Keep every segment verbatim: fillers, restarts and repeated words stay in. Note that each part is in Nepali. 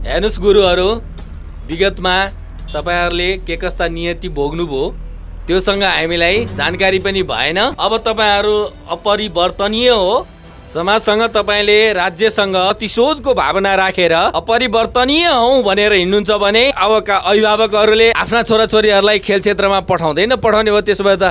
हेर्नुस् गुरुहरू, विगतमा तपाईहरुले के कस्ता नियति भोग्नुभयो त्योसँग हामीलाई जानकारी पनि भएन। अब तपाईहरु अपरिवर्तनीय हो। समाजसँग तपाईले राज्यसँग अतिशोधको भावना राखेर अपरिवर्तनीय हौ भनेर हिँड्नुहुन्छ भने अबका अभिभावकहरूले आफ्ना छोराछोरीहरूलाई खेल क्षेत्रमा पठाउँदैन पठाउने हो। त्यसो भए त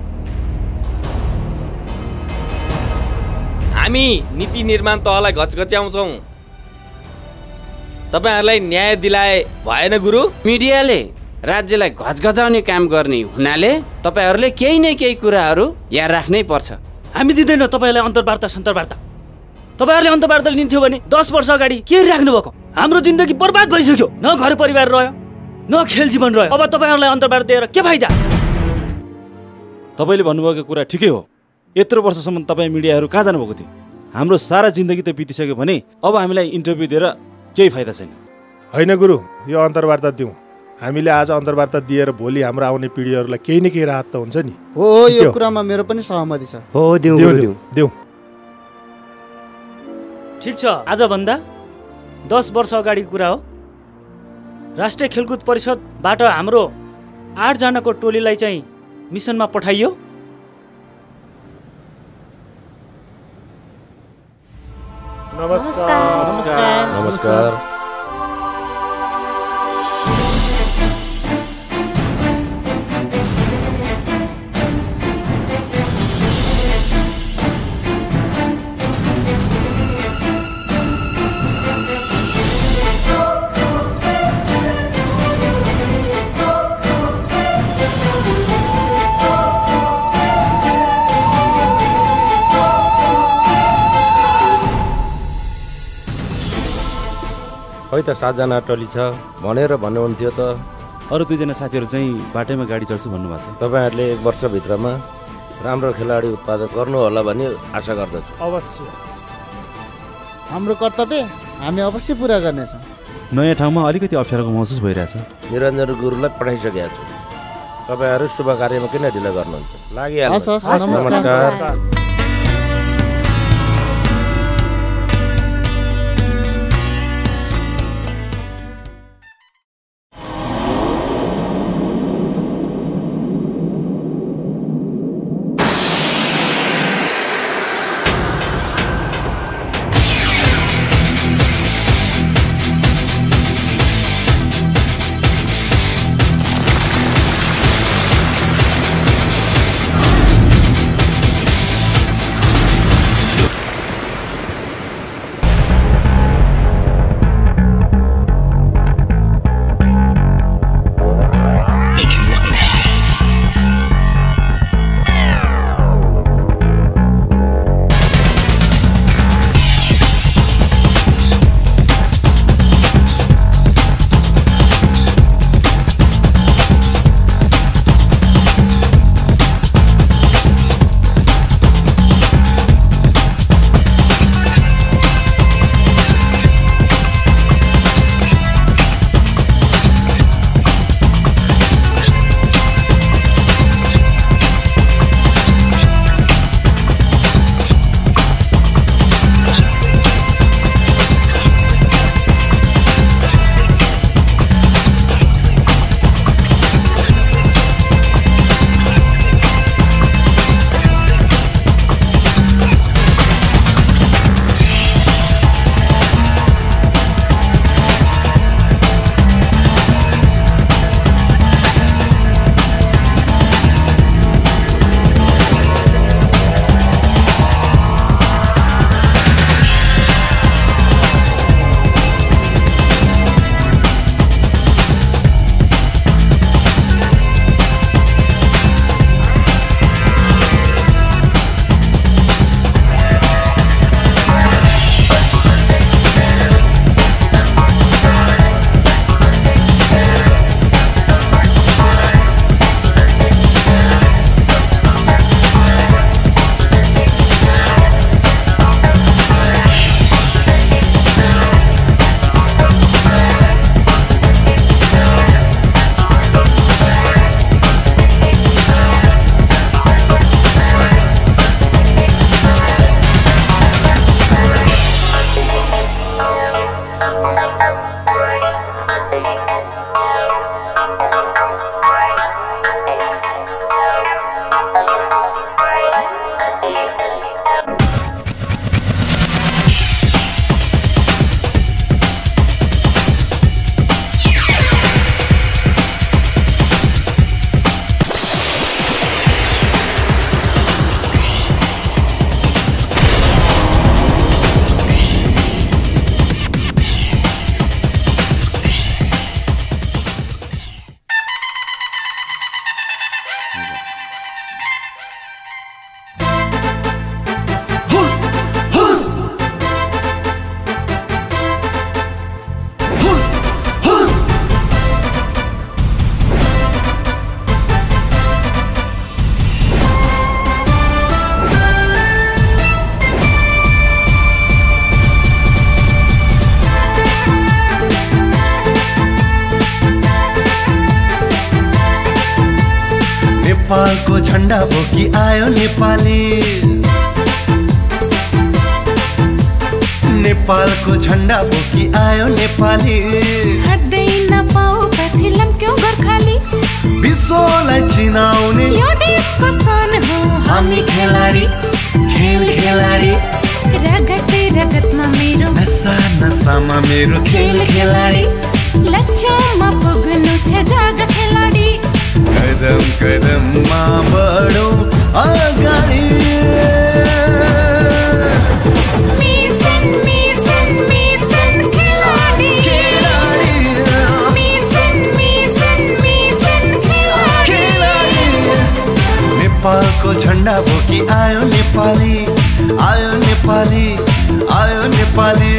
हामी नीति निर्माण तहलाई घचघच्याउँछौँ। तपाईहरुलाई न्याय दिलाए भएन गुरु। मिडियाले राज्यलाई घचघचाउने काम गर्ने हुनाले तपाईहरुले केही न केही कुराहरू याद राख्नै पर्छ। हामी दिँदैनौँ तपाईलाई अन्तर्वार्ता सन्तर्वार्ता। तपाईहरुले अन्तर्वार्ता लिन्थ्यो भने दस वर्ष अगाडि के राख्नु भएको? हाम्रो जिन्दगी बर्बाद भइसक्यो। न घर परिवार रह्यो, न खेल जीवन रह्यो। अब तपाईहरुलाई अन्तर्वार्ता दिएर के फाइदा? तपाईले भन्नुभएको कुरा ठिकै हो। यत्रो वर्षसम्म तपाई मिडियाहरू कहाँ जानुभएको थियो? हाम्रो सारा जिन्दगी त बितिसक्यो भने अब हामीलाई इन्टरभ्यू दिएर केही फाइदा छैन। होइन गुरु, यो अन्तर्वार्ता दिउँ। हामीले आज अन्तर्वार्ता दिएर भोलि हाम्रो आउने पिँढीहरूलाई केही न केही राहत त हुन्छ नि। हो, यो कुरामा मेरो पनि सहमति छ। हो, दिउँ दिउँ दिउँ। ठिक छ, आजभन्दा दस वर्ष अगाडिको कुरा हो। राष्ट्रिय खेलकुद परिषदबाट हाम्रो आठजनाको टोलीलाई चाहिँ मिसनमा पठाइयो। नमस्कार नमस्कार नमस्कार। खै त सातजना टोली छ भनेर भन्नुहुन्थ्यो त। अरू दुईजना साथीहरू चाहिँ बाटैमा गाडी चढ्छु भन्नुभएको छ। तपाईँहरूले एक वर्षभित्रमा राम्रो खेलाडी उत्पादन गर्नु होला भन्ने आशा गर्दछु। अवश्य हाम्रो कर्तव्य हामी अवश्य पुरा गर्नेछौँ। नयाँ ठाउँमा अलिकति अप्ठ्यारोको महसुस भइरहेछ। निरञ्जन गुरुलाई पठाइसकेको छु। तपाईँहरू शुभ कार्यमा किन ढिलो गर्नुहुन्छ? लागिहाल्नु। नमस्कार। नेपालको झन्डा बोकी आयो नेपाली नेपालको झन्डा बोकी आयो नेपाली हट्दै नपाऊ पथिलम क्यों गोर्खाली विश्वलाई चिनाउने यो देशको सन हो हामी खेलाडी खेल खेलाडी रगतै रगतमा मेरो नसा नसामा मेरो खेल खेलाडी लक्ष्यमा पुग्नु छ जाग खेलाडी कदम कदममा बढौँ अगाडि मिसन मिसन मिसन खेलाडी खेलाडी मिसन मिसन मिसन खेलाडी नेपालको झन्डा बोकी आयो नेपाली आयो नेपाली आयो नेपाली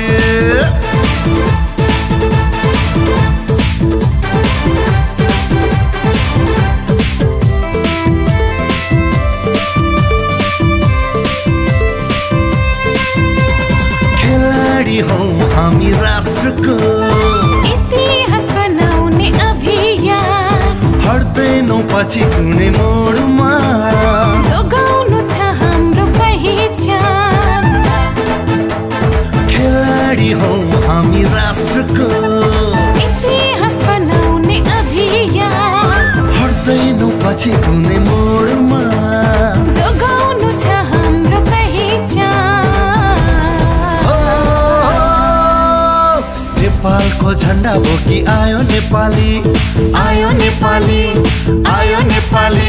खेलाडी हौं हामी राष्ट्रको इतिहास बनाउने अभियान हट्दैनौ पछि कुनै मोडमा जोगाउनु छ हाम्रो पहिचान खेलाडी हौं हामी राष्ट्रको इतिहास बनाउने अभियान हट्दैनौ पछि कुनै मोडमा जोगाउनु छ हाम्रो पहिचान नेपालको झन्डा बोकी आयो नेपाली आयो नेपाली आयो नेपाली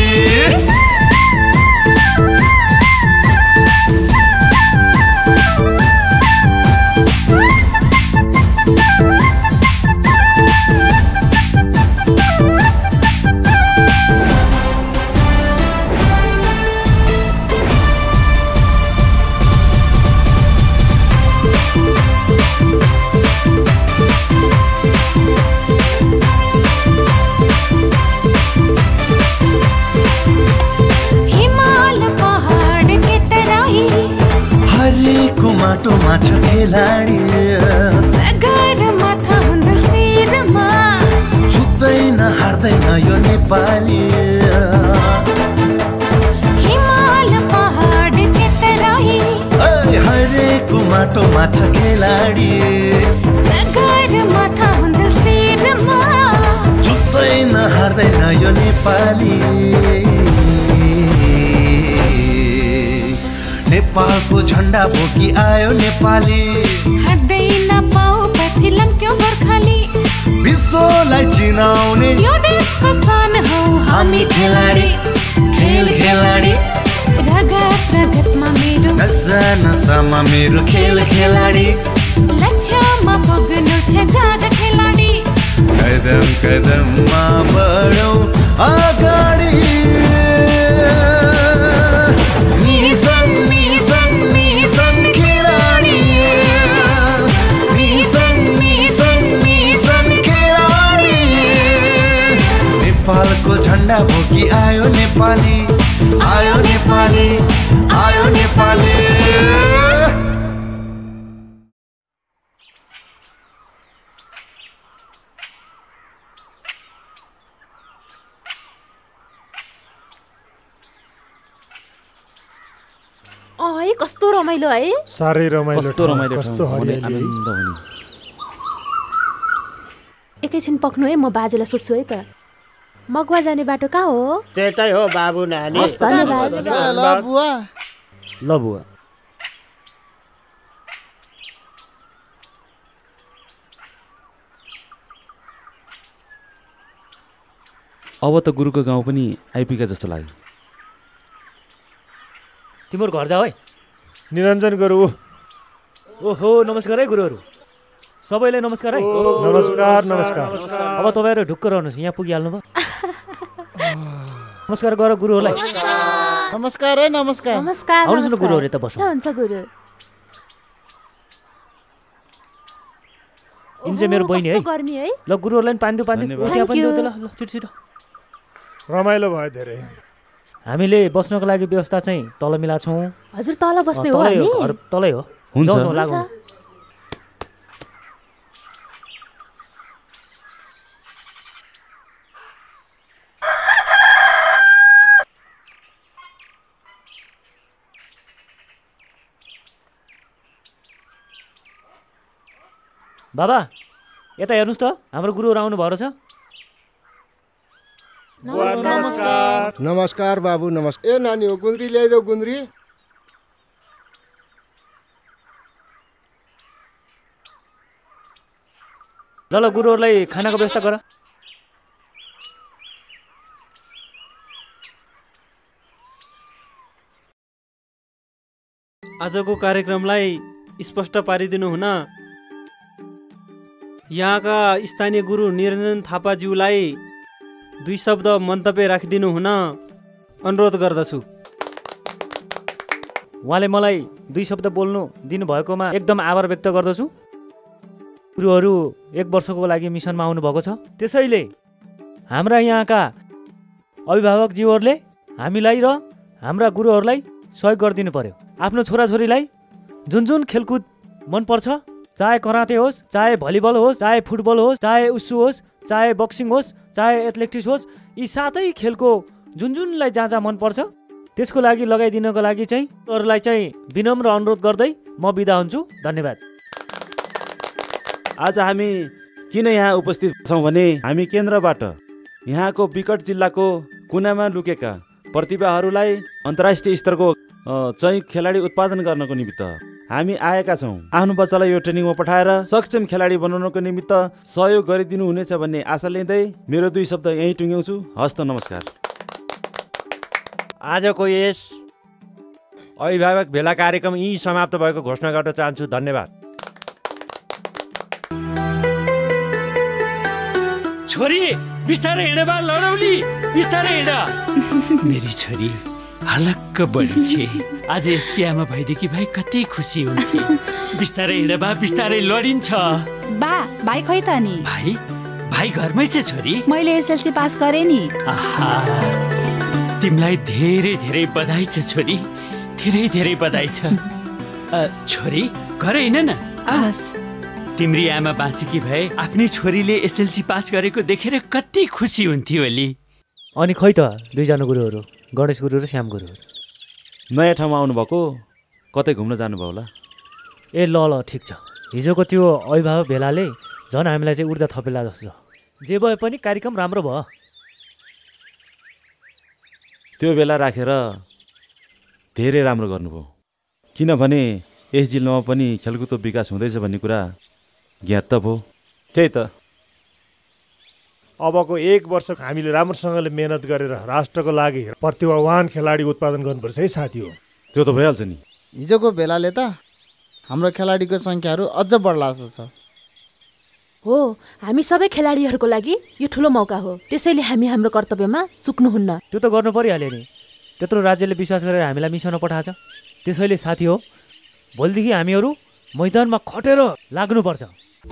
माटोमा छ खेलाडी सगरमाथा हुँदा शिरमा छुट्दैन हार्दैन यो नेपाली हिमाल पहाड के तराई हरेको माटोमा छ खेलाडी सगरमाथा हुँदा शिरमा छुट्दैन हार्दैन यो नेपाली नेपालको झन्डा बोकी आयो नेपाली हट्दै नपाऊ पछिल्म क्यों गोर्खाली विश्वलाई चिनाउने यो देशको सन हौ हामी खेलाडी खेल खेलाडी रगत रगतमा मेरो नसा नसामा मेरो खेल खेलाडी लक्ष्यमा पुग्नु छ जाग खेलाडी कदम कदममा बढौँ अगाडि मिसन मिसन मिसन खेलाडी मिसन मिसन मिसन खेलाडी नेपालको झन्डा बोकी आयो नेपाली आयो नेपाली आयो नेपाली है कस्तो रमाइलो है साह्रै रमाइलो कस्तो रमाइलो कस्तो हरियाली आनन्द हुने एकैछिन पक्नु है म बाजेलाई सोध्छु है त मगवा जाने बाटो कहाँ हो त्यतै हो बाबु नानी धन्यवाद ल बुवा ल बुवा अब त गुरुको गाउँ पनि आइपुगेका जस्तो लाग्यो तिम्रो घर जाऊ है निरञ्जन गुरु ओहो नमस्कार है गुरुहरू सबैलाई नमस्कार है नमस्कार नमस्कार अब तपाईँहरू ढुक्क रहनुहोस् यहाँ पुगिहाल्नु भयो नमस्कार गर गुरुहरूलाई नमस्कार है नमस्कार नमस्कार आउनुहोस् न गुरुहरू यता बसौँ हुन्छ गुरु यिन चाहिँ मेरो बहिनी है गर्मी है ल गुरुहरूलाई पनि पानी दिउ पानी दिउ त्यहाँ पनि दिउ त ल ल छिटो छिटो रमाइलो भयो धेरै हामीले बस्नको लागि व्यवस्था चाहिँ तल मिलाएको छौँ हजुर तल बस्ने हो तलै हामी हो घर तलै हो हुन्छ। जाउँ, जाउँ, लागौँ। बाबा यता हेर्नुहोस् त हाम्रो गुरुहरू आउनु भयो छ। नमस्कार नमस्कार बाबु नमस्कार। ए नानी हो गुन्द्री ल्याइदेऊ गुन्द्री। ल ल गुरुहरूलाई खानाको व्यवस्था गर। आजको कार्यक्रमलाई स्पष्ट पारिदिनु हुन यहाँका स्थानीय गुरु निरञ्जन थापाज्यूलाई दुई शब्द मन्तव्य राखिदिनु हुन अनुरोध गर्दछु। उहाँले मलाई दुई शब्द बोल्नु दिनुभएकोमा एकदम आभार व्यक्त गर्दछु। गुरुहरू एक वर्षको लागि मिसनमा आउनुभएको छ, त्यसैले हाम्रा यहाँका अभिभावकज्यूहरूले हामीलाई र हाम्रा गुरुहरूलाई सहयोग गरिदिनु पर्यो। आफ्नो छोराछोरीलाई जुन जुन खेलकुद मनपर्छ, चाहे कराते होस्, चाहे भलिबल होस्, चाहे फुटबल होस्, चाहे उसु होस्, चाहे बक्सिङ होस्, चाहे एथलेटिक्स होस्, यी सातै खेलको जुन जुनलाई जहाँ जहाँ मनपर्छ त्यसको लागि लगाइदिनको लागि चाहिँ अरूलाई चाहिँ विनम्र अनुरोध गर्दै म बिदा हुन्छु। धन्यवाद। आज हामी किन यहाँ उपस्थित छौँ भने हामी केन्द्रबाट यहाँको विकट जिल्लाको कुनामा लुकेका प्रतिभाहरूलाई अन्तर्राष्ट्रिय स्तरको चाहिँ खेलाडी उत्पादन गर्नको निमित्त हामी आएका छौँ। आफ्नो बच्चालाई यो ट्रेनिङमा पठाएर सक्षम खेलाडी बनाउनको निमित्त सहयोग गरिदिनु हुनेछ भन्ने आशा लिँदै मेरो दुई शब्द यहीँ टुङ्ग्याउँछु। हस्त नमस्कार। आजको यस अभिभावक भेला कार्यक्रम यहीँ समाप्त भएको घोषणा गर्न चाहन्छु। धन्यवाद। छोरी बिस्तारै हिँड बा लडौली, बिस्तारै हिँड। मेरी छोरी हलक्क बढी छे। आज यसकी आमा भइदेखि भाइ कति खुसी हुन्थे। बिस्तारै हिँड बा, बिस्तारै लडिन्छ। बा भाइ खै त नि? भाइ भाइ घरमै छ छोरी। मैले एसएलसी पास गरे नि। आहा, तिमीलाई धेरै धेरै बधाई छ छोरी, धेरै धेरै बधाई छ। छोरी घर हिँड न। हस्। तिम्री आमा बाँचेकी भए आफ्नै छोरीले एसएलसी पास गरेको देखेर कति खुसी हुन्थ्यो होली। अनि खै त दुईजना गुरुहरू, गणेश गुरु र श्याम गुरुहरू नयाँ ठाउँमा आउनुभएको, कतै घुम्न जानुभयो होला। ए ल ल ठिक छ। हिजोको त्यो अभिभावक भेलाले झन् हामीलाई चाहिँ ऊर्जा थपेला जस्तो। जे भए पनि कार्यक्रम राम्रो भयो। त्यो बेला राखेर धेरै राम्रो गर्नुभयो, किनभने यस जिल्लामा पनि खेलकुदको विकास हुँदैछ भन्ने कुरा ज्ञात त भयो। त्यही त अबको एक वर्ष हामीले राम्रोसँगले मेहनत गरेर राष्ट्रको लागि प्रतिभावान खेलाडी उत्पादन गर्नुपर्छ है साथी हो। त्यो त भइहाल्छ नि। हिजोको बेलाले त हाम्रो खेलाडीको सङ्ख्याहरू अझ बढ्ला जस्तो छ। हो, हामी सबै खेलाडीहरूको लागि यो ठुलो मौका हो, त्यसैले हामी हाम्रो कर्तव्यमा चुक्नुहुन्न। त्यो त गर्नु परिहाल्यो नि। त्यत्रो राज्यले विश्वास गरेर हामीलाई मिसनमा पठाएछ, त्यसैले साथी हो भोलिदेखि हामीहरू मैदानमा खटेर लाग्नुपर्छ।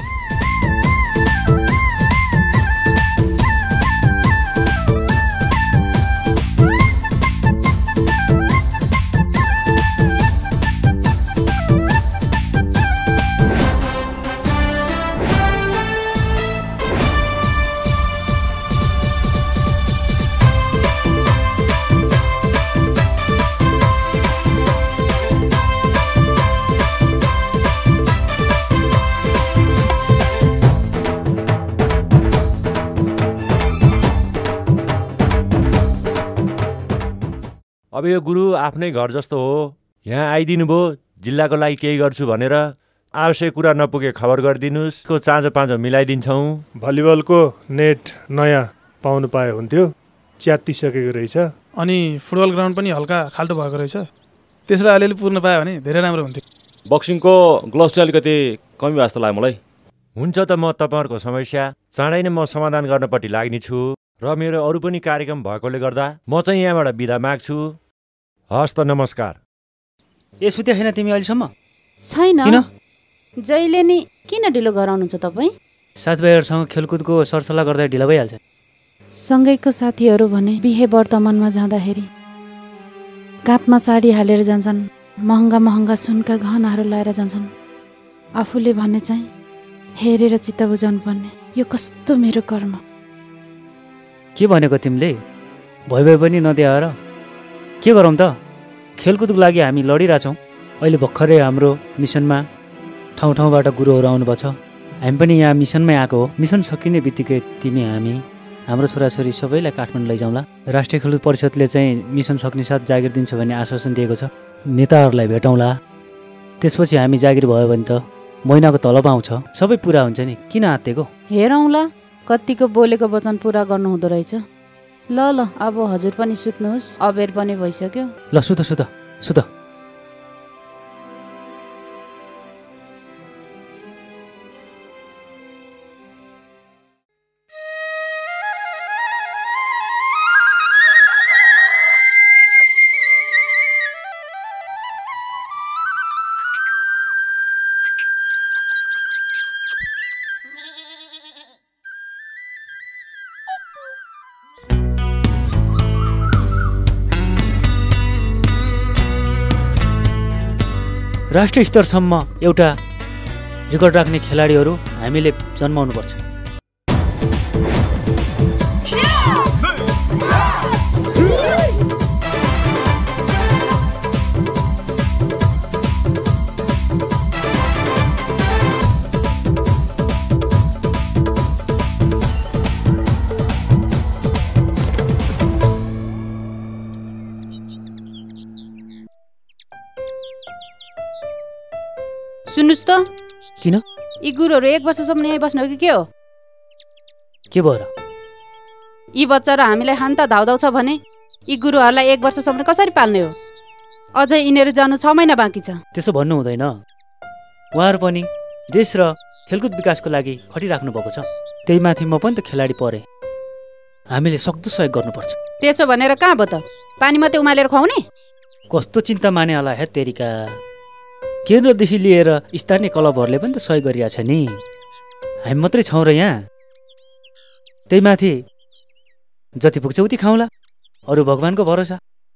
अब यो गुरु आफ्नै घर जस्तो हो। यहाँ आइदिनु भयो, जिल्लाको लागि केही गर्छु भनेर। आवश्यक कुरा नपुगे खबर गरिदिनुहोस्, को चाँजो पाँचो मिलाइदिन्छौँ। भलिबलको नेट नयाँ पाउनु पाए हुन्थ्यो, च्यात्तिसकेको रहेछ। अनि फुटबल ग्राउन्ड पनि हल्का खाल्टो भएको रहेछ, त्यसलाई अलिअलि पुर्न पायो भने धेरै राम्रो हुन्थ्यो। बक्सिङको ग्लोभ्स चाहिँ अलिकति कमी भएको जस्तो लाग्यो मलाई। हुन्छ त म तपाईँहरूको समस्या चाँडै नै म समाधान गर्नपट्टि लाग्नेछु र मेरो अरू पनि कार्यक्रम भएकोले गर्दा म चाहिँ यहाँबाट बिदा माग्छु। हस् त नमस्कार। ए सुत्या छैन तिमी अहिलेसम्म? छैन। किन? जहिले नि किन ढिलो गराउनुहुन्छ तपाईँ? साथीभाइहरूसँग खेलकुदको सरसल्लाह गर्दा ढिलो भइहाल्छ। सँगैको साथीहरू भने बिहे वर्तमानमा जाँदाखेरि काँधमा साडी हालेर जान्छन्, महँगा महँगा सुनका गहनाहरू लाएर जान्छन्। आफूले भने चाहिँ हेरेर चित्त बुझाउनु पर्ने, यो कस्तो मेरो कर्म। के भनेको तिमीले? भइ भए पनि नदिएर के गरौँ त? खेलकुदको लागि हामी लडिरहेछौँ। अहिले भर्खरै हाम्रो मिसनमा ठाउँ ठाउँबाट गुरुहरू आउनुभएको छ। हामी पनि यहाँ मिसनमै आएको हो। मिसन सकिने बित्तिकै तिमी हामी हाम्रो छोराछोरी सबैलाई काठमाडौँ लैजाउँला। राष्ट्रिय खेलकुद परिषदले चाहिँ मिसन सक्ने साथ जागिर दिन्छ भन्ने आश्वासन दिएको छ। नेताहरूलाई भेटौँला। त्यसपछि हामी जागिर भयो भने त महिनाको तलब आउँछ, सबै पुरा हुन्छ नि, किन आत्तेको? हेरौँला कतिको बोलेको वचन पुरा गर्नु हुँदो रहेछ। ल ल अब हजुर पनि सुत्नुहोस्, अबेर पनि भइसक्यो। ल सुत सुत सुत। राष्ट्रिय स्तरसम्म एउटा रेकर्ड राख्ने खेलाडीहरू हामीले जन्माउनुपर्छ। सुन्नुस् त, किन? यी गुरुहरू एक वर्षसम्म यहीँ बस्नु हो कि के हो? के भएर? यी बच्चा र हामीलाई हान्ता धाउधाउ छ भने यी गुरुहरूलाई एक वर्षसम्म कसरी पाल्ने हो? अझै यिनीहरू जानु छ महिना बाँकी छ। त्यसो भन्नु हुँदैन। उहाँहरू पनि देश र खेलकुद विकासको लागि खटिराख्नु भएको छ। त्यही माथि म पनि त खेलाडी परे। हामीले सक्दो सहयोग गर्नुपर्छ। त्यसो भनेर कहाँ भयो त? पानी मात्रै उमालेर खुवाउने? कस्तो चिन्ता माने होला हे तेरिका। केन्द्रदेखि लिएर स्थानीय क्लबहरूले पनि त सहयोग गरिरहेछ नि। हामी मात्रै छौँ र यहाँ। त्यही माथि जति पुग्छ उति खाउँला, अरू भगवानको भरोसा।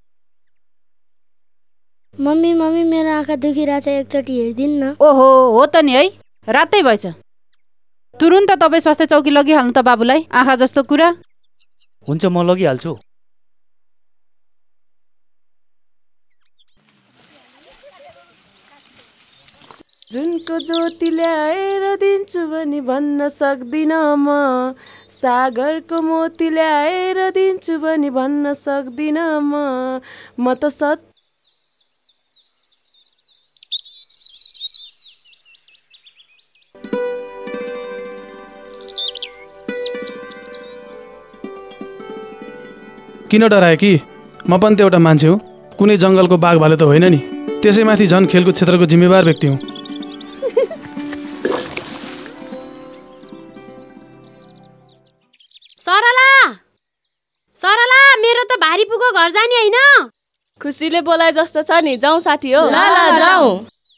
मम्मी मम्मी मेरो आँखा दुखिरहेछ, एकचोटि हेरिदिनु न। ओहो हो त नि है, रातै भएछ। तुरुन्त तपाईँ स्वास्थ्य चौकी लगिहाल्नु त बाबुलाई। आँखा जस्तो कुरा। हुन्छ म लगिहाल्छु। जुनको ज्योति ल्याएर दिन्छु भनी भन्न सक्दिनँ म, सागरको मोती ल्याएर दिन्छु भनी भन्न सक्दिनँ म। म त सत किन डरायो कि? म पनि त एउटा मान्छे हो, कुनै जङ्गलको बाघ भाले त होइन नि। त्यसैमाथि झन् खेलकुद क्षेत्रको जिम्मेवार व्यक्ति हुँ। सरला सरला मेरो त भारी पुगो घर जाने हैन। खुसीले बोलाए जस्तो छ नि, जाउँ साथी हो। ल ल जाउँ।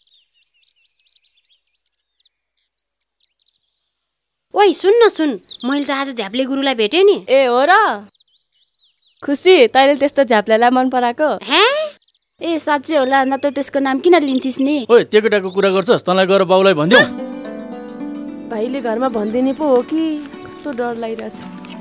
ओइ सुन न सुन, मैले त आज झ्याप्ले गुरुलाई भेटेँ नि। ए हो र? खुसी तैँले त्यस्तो झ्याप्लेलाई मन पराएको? हे ए साँच्चै होला, न त त्यसको नाम किन लिन्थिस् नि? ओइ त्यो केटाको कुरा गर्छस्, तँलाई गएर बाउलाई भनिदिऊ। भाइले घरमा भनिदिने पो हो कि? कस्तो डर लागिरहेछ।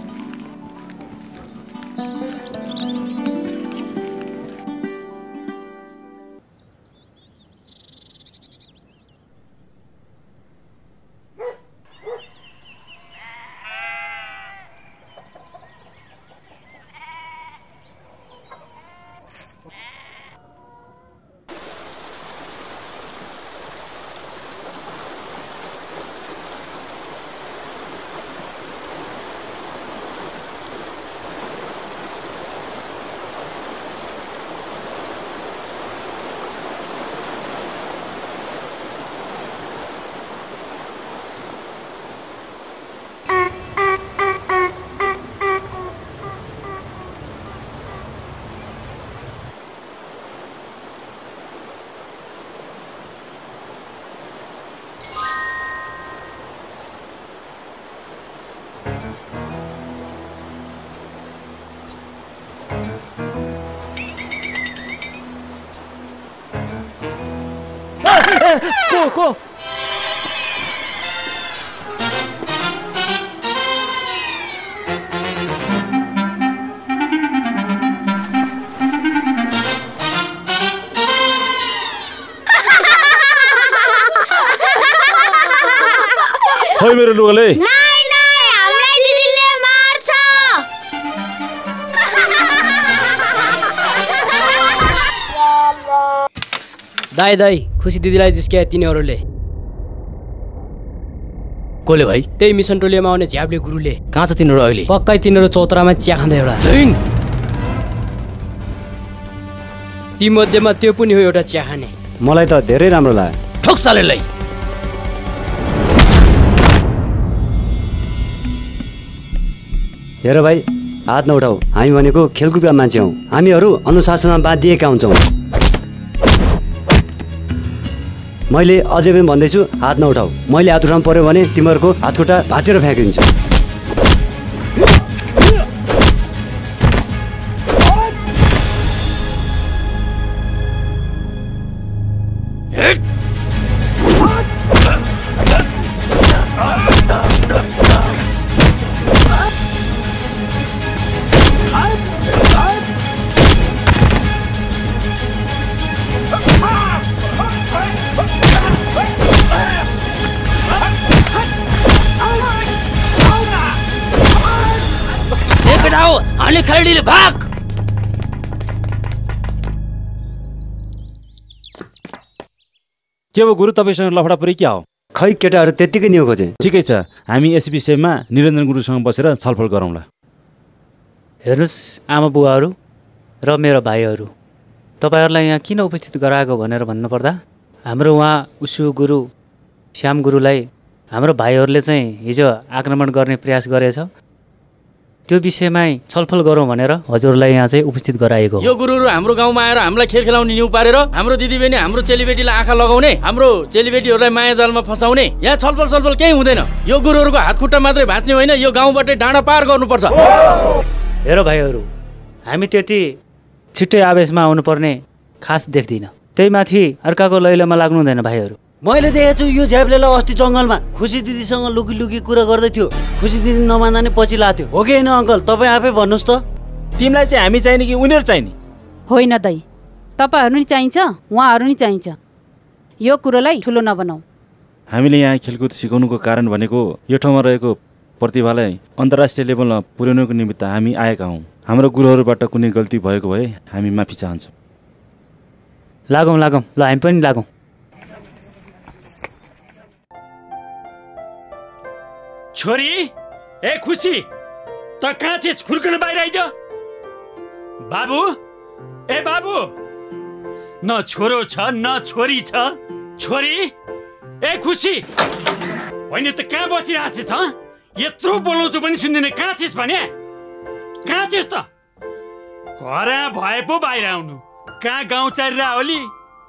को को खोइ मेरो लुगाले नाइ नाइ हामीलाई दिदीले मार्छ। दाइ दाइ खुसी दिदीलाई जिस्क्या तिनीहरूले। कसले भाइ? त्यही मिसन टोलीमा आउने झ्याप्ले गुरुले। कहाँ छ तिनीहरू अहिले? पक्कै तिनीहरू चौतरामा चिया खाँदै एउटा। ती मध्येमा त्यो पनि हो एउटा चिया खाने। मलाई त धेरै राम्रो लाग्यो। ठोक सालेलाई। हेर भाइ, हात नउठाऊ। हामी भनेको खेलकुदका मान्छे हौ। हामीहरू अनुशासनमा बाँधिएका हुन्छौँ। मैले अझै पनि भन्दैछु, हात नउठाऊ। मैले हात उठाउनु पर्यो भने तिमीहरूको हातखुट्टा भाँचेर फ्याँकिदिन्छु। अनि खेलाडीले भाग। के हो गुरु, तपाईँसँग लफडा परे क्या हो? खै केटाहरू त्यत्तिकै नियो खोजे। ठिकै छ, हामी यस विषयमा निरञ्जन गुरुसँग बसेर छलफल गरौँला। हेर्नुहोस् आमा बुवाहरू र मेरो भाइहरू, तपाईँहरूलाई यहाँ किन उपस्थित गराएको भनेर भन्नुपर्दा हाम्रो उहाँ उसु गुरु श्याम गुरुलाई हाम्रो भाइहरूले चाहिँ हिजो आक्रमण गर्ने प्रयास गरेछ। त्यो विषयमा छलफल गरौँ भनेर हजुरलाई यहाँ चाहिँ उपस्थित गराएको। यो गुरुहरू हाम्रो गाउँमा आएर हामीलाई खेल खेलाउने न्यु पारेर हाम्रो दिदीबहिनी हाम्रो चेलीबेटीलाई आँखा लगाउने, हाम्रो चेलीबेटीहरूलाई माया जालमा फसाउने, यहाँ छलफल छलफल केही हुँदैन। यो गुरुहरूको हात खुट्टा मात्रै भाँच्ने होइन, यो गाउँबाटै डाँडा पार गर्नुपर्छ। हेर भाइहरू, हामी त्यति छिट्टै आवेशमा आउनुपर्ने खास देख्दिनँ। त्यही माथि अर्काको लैलोमा लाग्नु हुँदैन भाइहरू। मैले देखेको छु यो झ्याप्लेलाई अस्ति जङ्गलमा खुसी दिदीसँग लुकी लुकी कुरा गर्दै थियो। खुसी दिदी नमान्दा नै पछि लाग्थ्यो। हो कि होइन अङ्कल, तपाईँ आफै भन्नुहोस् त। तिमीलाई चाहिँ हामी चाहिने कि उनीहरू चाहिने? होइन दाइ, तपाईँहरू नि चाहिन्छ, उहाँहरू नि चाहिन्छ। यो कुरोलाई ठुलो नबनाऊ। हामीले यहाँ खेलकुद सिकाउनुको कारण भनेको यो ठाउँमा रहेको प्रतिभालाई अन्तर्राष्ट्रिय लेभलमा पुर्याउनुको निमित्त हामी आएका हौँ। हाम्रो गुरुहरूबाट कुनै गल्ती भएको भए हामी माफी चाहन्छौँ। लागौँ लागौँ, ल हामी पनि लागौँ। छोरी ए खुसी, त कहाँ छिस्? खुर्कन बाहिर आइज। बाबु ए बाबु, न छोरो छ न छोरी छ। छोरी ए खुसी, होइन त कहाँ बसिरहेको छिस्? यत्रो बोलाउँछु पनि सुन्दैन। कहाँ छिस् भने? कहाँ छिस् त? घर भए पो बाहिर आउनु। कहाँ गाउँ चारिरह होली?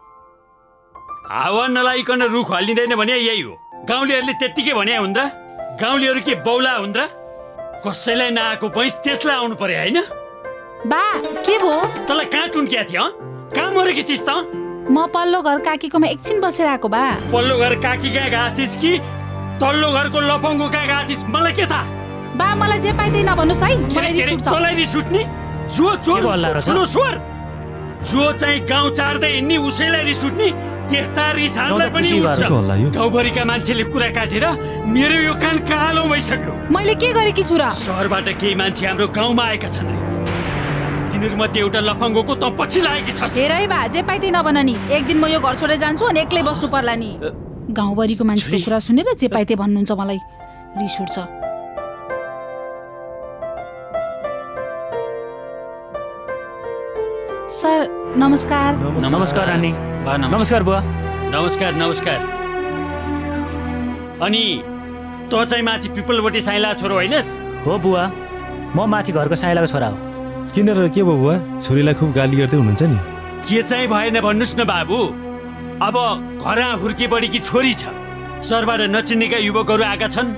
हावा नलाइकन रुख हल्लिँदैन भने यही हो। गाउँलेहरूले त्यत्तिकै भने हुन् र? गाउँलेहरू के बौला हुन् र? कसैलाई नआएको भैँस त्यसलाई आउनु पर्यो होइन? बा के भो? तँलाई कहाँ टुन्किया थियो? कहाँ मरेकी थिइस् त? म पल्लो घर काकीकोमा एकछिन बसेर आएको बा। पल्लो घर काकी कहाँ गएको थिइस् कि तल्लो घरको लफङ्गो कहाँ गएको थिइस्? मलाई के थाहा? बा मलाई जे पाइदै नभन्नुस् है। मलाई रिस उठ्छ। तँलाई रिस उठ्ने? जो जो स्वर जो चाहिँ गाउँ चार्दै हिँड्ने उसैलाई रिस उठ्ने? त्यस्ता रिस हाल्दै पनि उठ्छ। गाउँभरिका मान्छेले कुरा काटेर मेरो यो कान कालो भइसक्यो। मैले के गरेकी छु र? सहरबाट केही मान्छे हाम्रो गाउँमा आएका छन् रे। तिनीहरू मध्ये एउटा लफङ्गोको त पछि लागेकी छस्। हेर है बा, जे पाइदै नभन नि। एक दिन म यो घर छोडेर जान्छु अनि एक्लै बस्नु पर्ला नि। गाउँभरिको मान्छेको कुरा सुनेर जे पाइदै भन्नुहुन्छ, मलाई रिस उठ्छ। सर नमस्कार। नमस्कार रानी। नमस्कार बुवा। नमस्कार नमस्कार। अनि तँ चाहिँ माथि पिपलबोटी साइला छोरो होइनस्? हो बुवा, म माथि घरको साइलाको छोरा हो। किन र के भयो बुवा? छोरीलाई खुब गाली गर्दै हुनुहुन्छ नि। के चाहिँ भएन भन्नुहोस् न बाबु। अब घर हुर्की बढीकी छोरी छ। सहरबाट नचिन्नेका युवकहरू आएका छन्।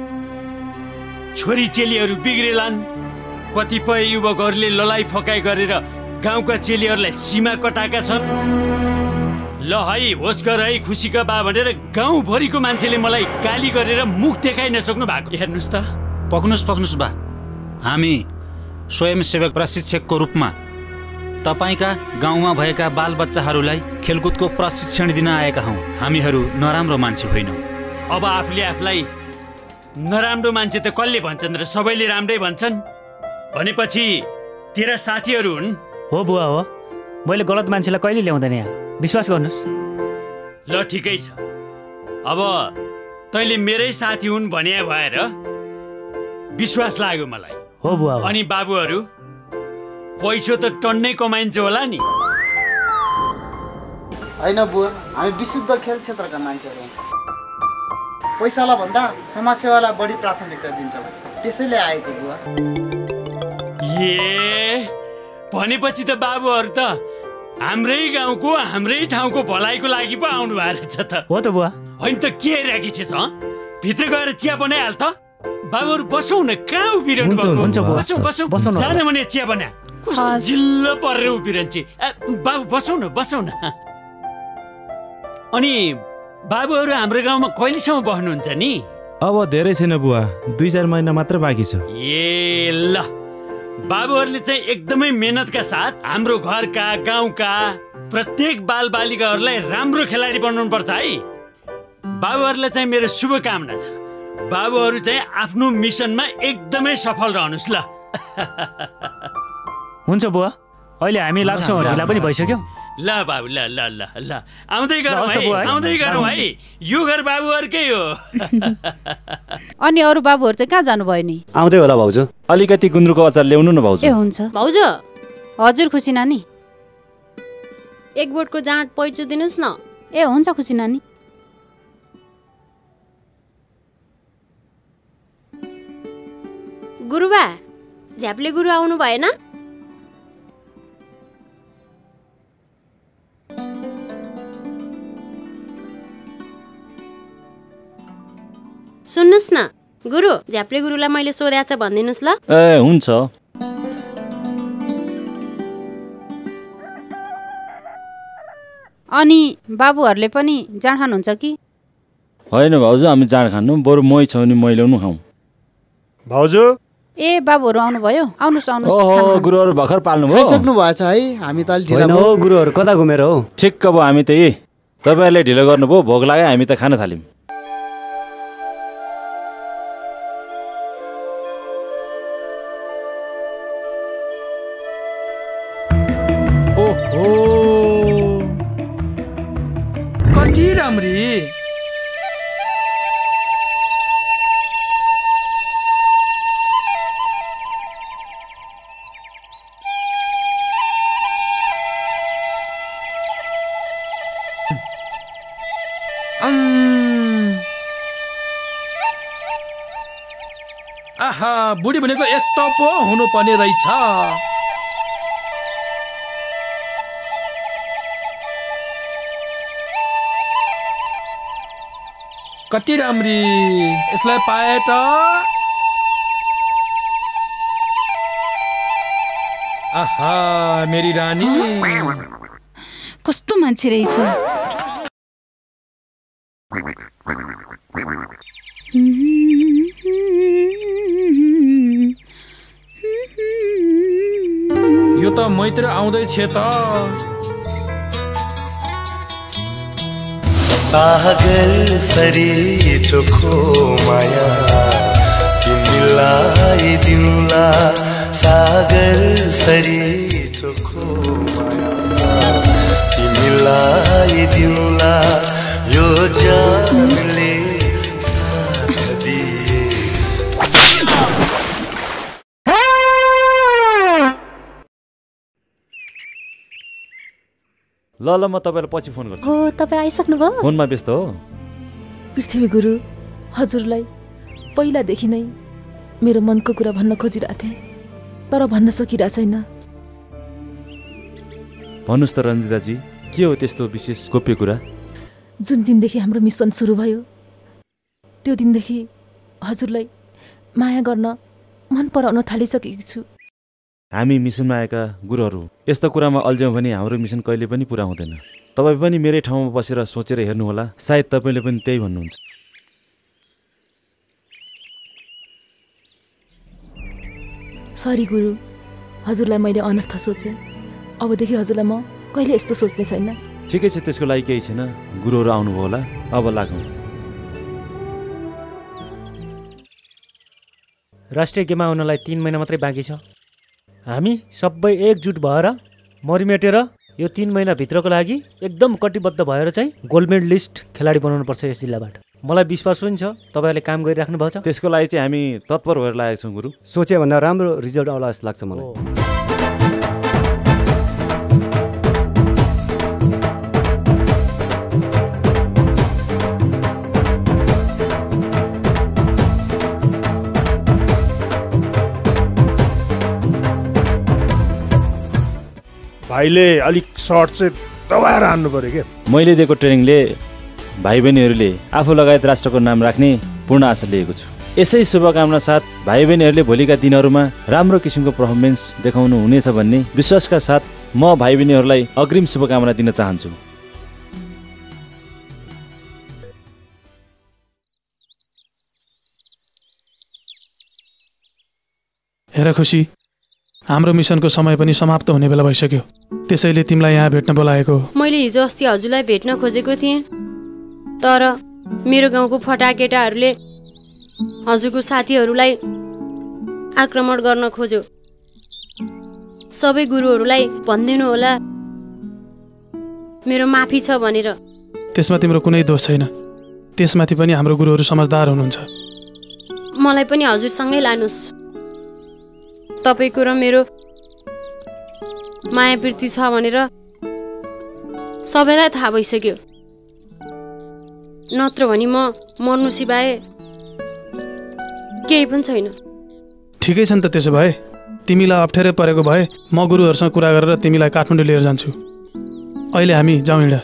छोरी चेलीहरू बिग्रेलान्। कतिपय युवकहरूले ललाइ फकाइ गरेर गाउँका चेलीहरूलाई सीमा कटाएका छन्। ल है होस् गर है खुसीका बा भनेर गाउँभरिको मान्छेले मलाई गाली गरेर मुख देखाइ नसक्नु भएको। हेर्नुहोस् त। पक्नुस् पक्नुस् बा, हामी स्वयंसेवक प्रशिक्षकको रूपमा तपाईँका गाउँमा भएका बालबच्चाहरूलाई खेलकुदको प्रशिक्षण दिन आएका हौँ। हामीहरू नराम्रो मान्छे होइनौँ। अब आफूले आफूलाई नराम्रो मान्छे त कसले भन्छन् र सबैले राम्रै भन्छन् भनेपछि तेरा साथीहरू हुन्। हो बुवा हो, मैले गलत मान्छेलाई कहिले ल्याउँदैन यहाँ, विश्वास गर्नुहोस्। ल ठिकै छ, अब तैँले मेरै साथी हुन् भने भएर विश्वास लाग्यो मलाई। हो बुवा। अनि बाबुहरू पैसो त टन्नै कमाइन्छ होला नि? होइन बुवा, हामी विशुद्ध खेल क्षेत्रका मान्छेहरू हौँ। पैसालाई भन्दा समाजसेवालाई बढी प्राथमिकता दिन्छौँ, त्यसैले आएको बुवा। ए भनेपछि त बाबुहरू त हाम्रै गाउँको हाम्रै ठाउँको भलाइको लागि पो आउनु भएको रहेछ त। हो त बुवा। होइन त के राखी छ भित्र गएर चिया बनाइहाल त। बाबुहरू बसौँ न, कहाँ उभिरहनु भएको? हुन्छ बुवा, बसौँ बसौँ, बसौँ न। जान भने चिया बना। कस्तो जिल्लो परेर उभिरहन्छ। बाबु बसौँ न, बसौँ न। अनि बाबुहरू हाम्रो गाउँमा कहिलेसम्म बस्नुहुन्छ नि? अब धेरै छैन बुवा, दुई चार महिना मात्र बाँकी छ। ए ल, बाबुहरूले चाहिँ एकदमै मेहनतका साथ हाम्रो घरका गाउँका प्रत्येक बालबालिकाहरूलाई राम्रो खेलाडी बनाउनु पर्छ है। बाबुहरूलाई चाहिँ मेरो शुभकामना छ। बाबुहरू चाहिँ आफ्नो मिसनमा एकदमै सफल रहनुहोस् ल। हुन्छ बुवा, अहिले हामी लाग्छौँ, ढिला पनि भइसक्यो। ल बाबु, ल ल ल ल आउँदै गरौँ है, आउँदै गरौँ है। यो घर बाबुहरूकै हो। अनि अरू बाबुहरू चाहिँ कहाँ जानुभयो नि? आउँदै होला भाउजू, अलिकति गुन्द्रुकको अचार ल्याउनु न भाउजू। ए हुन्छ भाउजू। हजुर खुसी नानी। एक बोटको जाँड पैँचो दिनुहोस् न। ए हुन्छ खुसी नानी। गुरुबा, झ्याप्ले गुरु आउनु भएन? सुन्नुहोस् न गुरु, झ्याप्ले गुरुलाई मैले सोधेको छ भनिदिनुहोस् ल। ए हुन्छ। अनि बाबुहरूले पनि जाँड खानुहुन्छ कि? होइन भाउजू, हामी जाँड खानु, बरु मै छ भने मै ल्याउनु खाउँ। भाउजू। ए बाबुहरू आउनुभयो, आउनुहोस् आउनुहोस्। ओहो, गुरुहरू भर्खर पाल्नु भयो? खाइसक्नु भएछ है, हामी त अलि ढिला भयो। हो गुरुहरू कता घुमेर हो? ठिक्क भयो, हामी त यही तपाईँहरूले ढिलो गर्नुभयो, भोक लाग्यो, हामी त खान थाल्यौँ। ओहो, कति राम्री। आहा, बुढी भनेको यस्तो पो हुनुपर्ने रहेछ। कति राम्री, यसलाई पाए त। आहा मेरी रानी, कस्तो मान्छे रहेछ। यो त मैत्र आउँदैछ त। सागर सरी चोखो माया तिमीलाई दिउँला, सागर सरी चोखो माया तिमीलाई दिउँला, यो जानले साथ दिए। ल ल, म तपाईँलाई पछि फोन गर्छु। हो, तपाईँ आइसक्नुभयो? फोनमा व्यस्त हो। पृथ्वी गुरु, हजुरलाई पहिलादेखि नै मेरो मनको कुरा भन्न खोजिरहेको थिएँ, तर भन्न सकिरहेको छैन। भन्नुहोस् त रञ्जिताजी, के हो त्यस्तो विशेष गोप्य कुरा? जुन दिनदेखि हाम्रो मिसन सुरु भयो, त्यो दिनदेखि हजुरलाई माया गर्न, मन पराउन थालिसकेकी छु। हामी मिसनमा आएका गुरुहरू यस्तो कुरामा अल्झ्यौँ भने हाम्रो मिसन कहिले पनि पुरा हुँदैन। तपाईँ पनि मेरै ठाउँमा बसेर सोचेर हेर्नुहोला, सायद तपाईँले पनि त्यही भन्नुहुन्छ। सरी गुरु, हजुरलाई मैले अनर्थ सोचेँ। अबदेखि हजुरलाई म कहिले यस्तो सोच्ने छैन। ठिकै छ, त्यसको लागि केही छैन। गुरुहरू आउनुभयो होला, अब लागौँ। राष्ट्रिय गेममा आउनलाई तीन महिना मात्रै बाँकी छ। हामी सबै एकजुट भएर मरिमेटेर यो तीन महिनाभित्रको लागि एकदम कटिबद्ध भएर चाहिँ गोल्ड मेडलिस्ट खेलाडी बनाउनुपर्छ यस जिल्लाबाट। मलाई विश्वास पनि छ तपाईँहरूले काम गरिराख्नु भएको छ। त्यसको लागि चाहिँ हामी तत्पर भएर लागेका छौँ गुरु। सोचे भन्दा राम्रो रिजल्ट आउला जस्तो लाग्छ मलाई। भाइले अलिक सर्ट चाहिँ दबाएर हान्नु पर्यो क्या। मैले दिएको ट्रेनिङले भाइ बहिनीहरूले आफू लगायत राष्ट्रको नाम राख्ने पूर्ण आशा लिएको छु। यसै शुभकामना साथ भाइ बहिनीहरूले भोलिका दिनहरूमा राम्रो किसिमको पर्फर्मेन्स देखाउनु हुनेछ भन्ने विश्वासका साथ म भाइ बहिनीहरूलाई अग्रिम शुभकामना दिन चाहन्छु। हेर खुसी, हाम्रो मिसनको समय पनि समाप्त हुने बेला भइसक्यो। त्यसैले तिमीलाई यहाँ भेट्न बोलाएको। मैले हिजो अस्ति हजुरलाई भेट्न खोजेको थिएँ, तर मेरो गाउँको फटा केटाहरूले हजुरको साथीहरूलाई आक्रमण गर्न खोज्यो। सबै गुरुहरूलाई भनिदिनु होला मेरो माफी छ भनेर। त्यसमा तिम्रो कुनै दोष छैन। त्यसमाथि पनि हाम्रो गुरुहरू समझदार हुनुहुन्छ। मलाई पनि हजुरसँगै लानुहोस्। तपाईँको र मेरो माया प्रीति छ भनेर सबैलाई थाहा भइसक्यो। नत्र भने म मर्नु सिवाय केही पनि छैन। ठिकै छ नि त। त्यसो भए तिमीलाई अप्ठ्यारै परेको भए म गुरुहरूसँग कुरा गरेर तिमीलाई काठमाडौँ लिएर जान्छु। अहिले हामी जाउँ हिँड।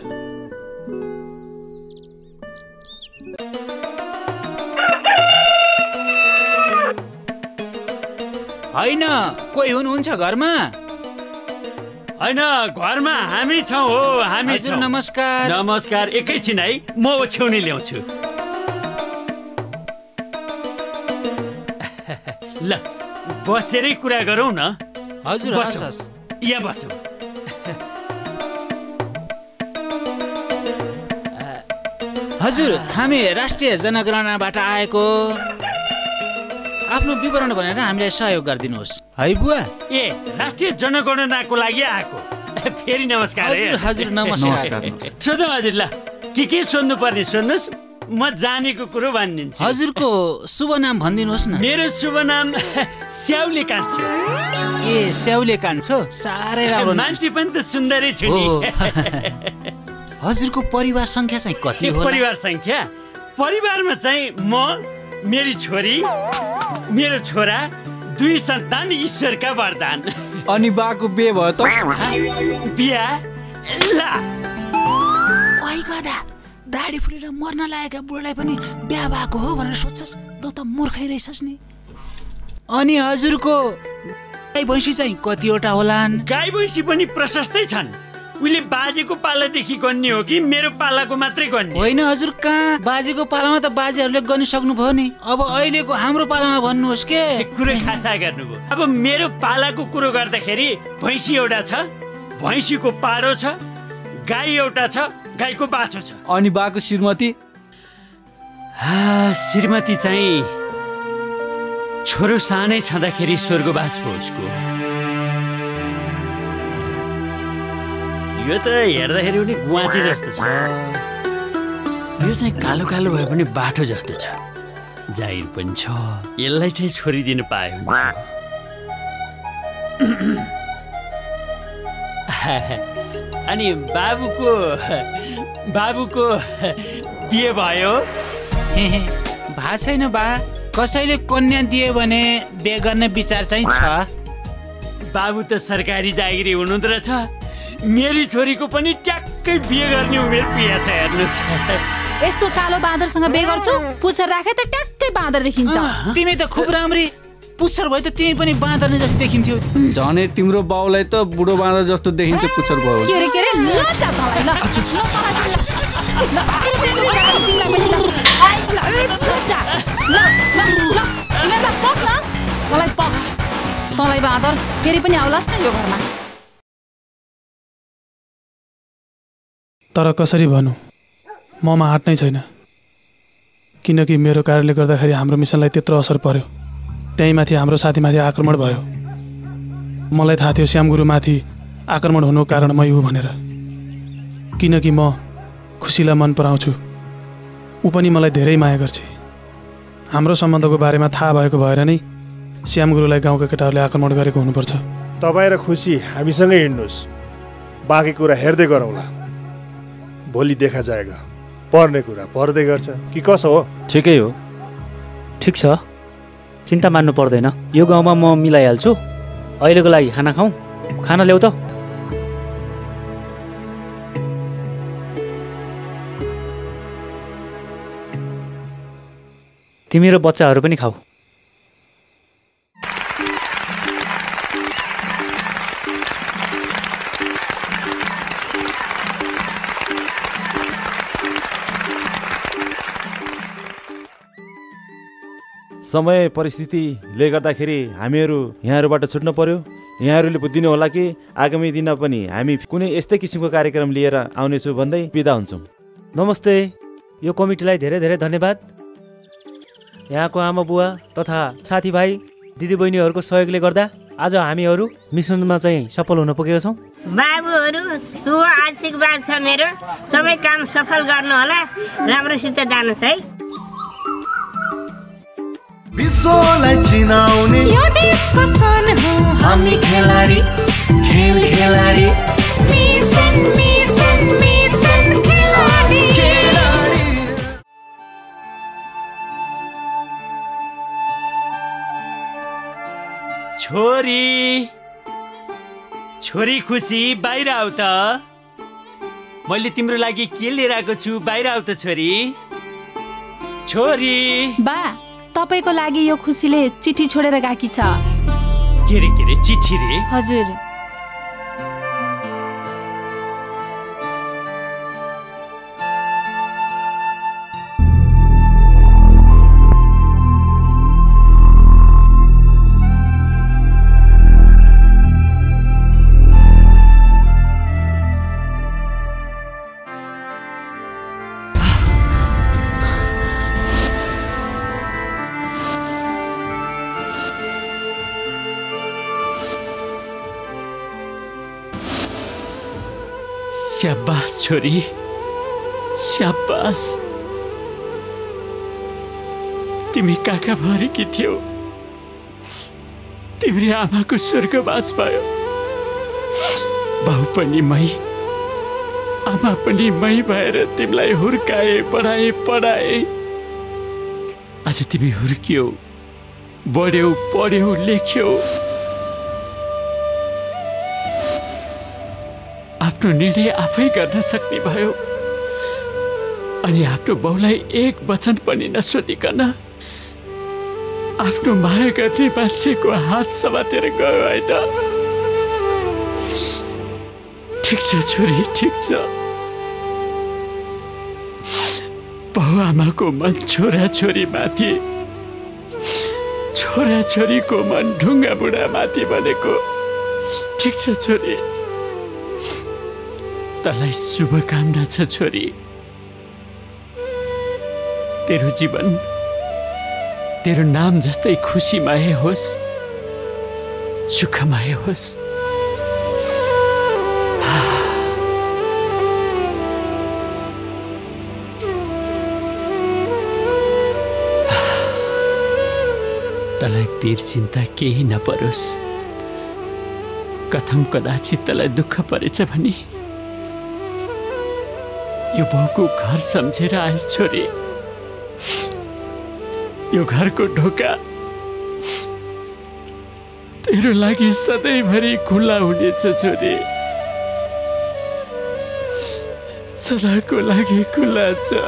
होइन कोही हुनुहुन्छ घरमा? होइन घरमा हामी छौँ। हो हामी छौँ। नमस्कार। नमस्कार। एकैछिन है, म ओछ्याउनी ल्याउँछु। ल बसेरै कुरा गरौँ न। हजुर हस्। यहाँ बसौँ। हजुर हामी राष्ट्रिय जनगणनाबाट आएको। आफ्नो विवरण भनेर हामीलाई सहयोग गरिदिनुहोस् है बुवा। ए राष्ट्रिय जनगणनाको लागि आएको। फेरि नमस्कार। हजुर हजुर नमस्कार। सोधौँ हजुर। ल के के सोध्नु पर्ने सोध्नुहोस्, म जानेको कुरो भनिदिन्छु। हजुरको शुभ नाम भनिदिनुहोस् न। मेरो शुभ नाम स्याउले कान्छो। ए स्याउले कान्छो, साह्रै राम्रो। मान्छे पनि त सुन्दरै छु नि। हजुरको परिवार संख्या चाहिँ कति हो? परिवार संख्या परिवारमा चाहिँ म, मेरी छोरी, मेरो छोरा, दुई सन्तान ईश्वरका वरदान। अनि बाको बे भयो त? बिहा ल ओइ गदा, दाढी फुलेर मर्न लागेका बुढोलाई पनि बिहा भएको हो भनेर सोच्छस्? तँ त मूर्खै रहेछस् नि। अनि हजुरको गाई भैँसी चाहिँ कतिवटा होलान्? गाई भैँसी पनि प्रशस्तै छन्। उहिले बाजेको पालादेखि गन्ने हो कि मेरो पालाको मात्रै गन्ने? होइन हजुर, कहाँ बाजेको पालामा त बाजेहरूले गनिसक्नु भयो नि। अब अहिलेको हाम्रो पालामा भन्नुहोस् के? कुरो खासा गर्नुभयो। अब मेरो पालाको कुरो गर्दाखेरि भैँसी एउटा छ, भैँसीको पारो छ, गाई एउटा छ, गाईको बाछो छ। अनि बाको श्रीमती? श्रीमती चाहिँ छोरो सानै छँदाखेरि स्वर्गवास भयो उसको। यो त हेर्दाखेरि पनि गुवाँचे जस्तो छ। यो चाहिँ कालो कालो भए पनि बाटो जस्तो छ। जाहिर पनि छ। यसलाई चाहिँ छोरी दिनु पायो अनि बाबुको बाबुको बिहे भयो? भा छैन बा। कसैले कन्या दियो भने बिहे गर्ने विचार चाहिँ छ। बाबु त सरकारी जागिरी हुनुहुँदो रहेछ। मेरी छोरीको पनि ट्याक्कै बिहे गर्ने उमेर पुगेको छ। हेर्नुहोस्, यस्तो कालो बाँदरसँग बिहे गर्छु, पुच्छर राखे त ट्याक्कै बाँदर देखिन्छ। तिमी त खुब राम्री पुच्छर भयो त तिमी पनि बाँदर नै जस्तो देखिन्थ्यो। झनै तिम्रो बाउलाई त बुढो बाँदर जस्तो देखिन्छ पुच्छर भयो। के रे के रे लजा भलाई ल। मलाई पक तँलाई बाँदर फेरि पनि आउलास् न यो घरमा। तर कसरी भनौँ, ममा आँट नै छैन। किनकि मेरो कार्यले गर्दाखेरि हाम्रो मिसनलाई त्यत्रो असर पर्यो। त्यही माथि हाम्रो साथीमाथि आक्रमण भयो। मलाई थाहा थियो श्याम गुरुमाथि आक्रमण हुनुको कारण मै हो भनेर, किनकि म खुसीलाई मन पराउँछु। ऊ पनि मलाई धेरै माया गर्छ। हाम्रो सम्बन्धको बारेमा थाहा भएको भएर नै श्याम गुरुलाई गाउँका केटाहरूले आक्रमण गरेको हुनुपर्छ। तपाईँ र खुसी हामीसँगै हिँड्नुहोस्, बाँकी कुरा हेर्दै गरौँला। भोलि देखा जाएगा। पर्ने कुरा पर्दै गर्छ कि कसो हो? ठिकै हो। ठिक छ, चिन्ता मान्नु पर्दैन। यो गाउँमा म मिलाइहाल्छु। अहिलेको लागि खाना खाउँ। खाना ल्याऊ त। तिमी र बच्चाहरू पनि खाऊ। समय परिस्थितिले गर्दाखेरि हामीहरू यहाँहरूबाट छुट्न पर्यो। यहाँहरूले बुझिदिनु होला कि आगामी दिनमा पनि हामी कुनै यस्तै किसिमको कार्यक्रम लिएर आउनेछु भन्दै बिदा हुन्छौँ। नमस्ते। यो कमिटीलाई धेरै धेरै धन्यवाद। यहाँको आमा बुवा तथा साथीभाइ दिदीबहिनीहरूको सहयोगले गर्दा आज हामीहरू मिसनमा चाहिँ सफल हुन पुगेका छौँ। बाबुहरू शुभ आशीर्वाद छ मेरो। सबै काम सफल गर्नु होला। राम्रोसित जानुहोस् है। विश्वलाई चिनाउने यो देशको सन हो हामी खेलाडी, खेल खेलाडी, मिसन मिसन मिसन खेलाडी। छोरी छोरी खुसी बाहिर आऊ त। मैले तिम्रो लागि के लिएर आएको छु, बाहिर आऊ त छोरी। छोरी बा, तपाईको लागि यो खुसीले चिठी छोडेर गएकी छ। के रे के रे चिठी रे? हजुर। स्याबास छोरी, स्याबास। तिमी काका भरेकी थियौ। तिम्रो आमाको स्वर्गवास भयो। बाउ पनि मै, आमा पनि मै भएर तिमीलाई हुर्काए, पढाए पढाए। आज तिमी हुर्कियौ, बढ्यौ, पढ्यौ, लेख्यौ। आफ्नो निर्णय आफै गर्न सक्ने भयो। अनि आफ्नो बाउलाई एक वचन पनि नसोधिकन आफ्नो माया गर्ने मान्छेको हात समातेर गयो होइन? ठिक छ छोरी, ठिक छ। बाउ आमाको मन छोरा छोरी माथि, छोरा छोरीको मन ढुङ्गा बुढा माथि बनेको। ठिक छ छोरी, तलाई शुभकामना छ छोरी। तेरो जीवन तेरो नाम जस्तै खुसीमय होस्, सुखमय होस्। तलाई पीर चिन्ता केही नपरोस्। कथम कदाचित तलाई दुःख परेछ भने यो बाउको घर सम्झेर आइस छोरी। यो घरको ढोका तेरो लागि सधैँभरि खुला हुनेछ छोरी, सदाको लागि खुला छ।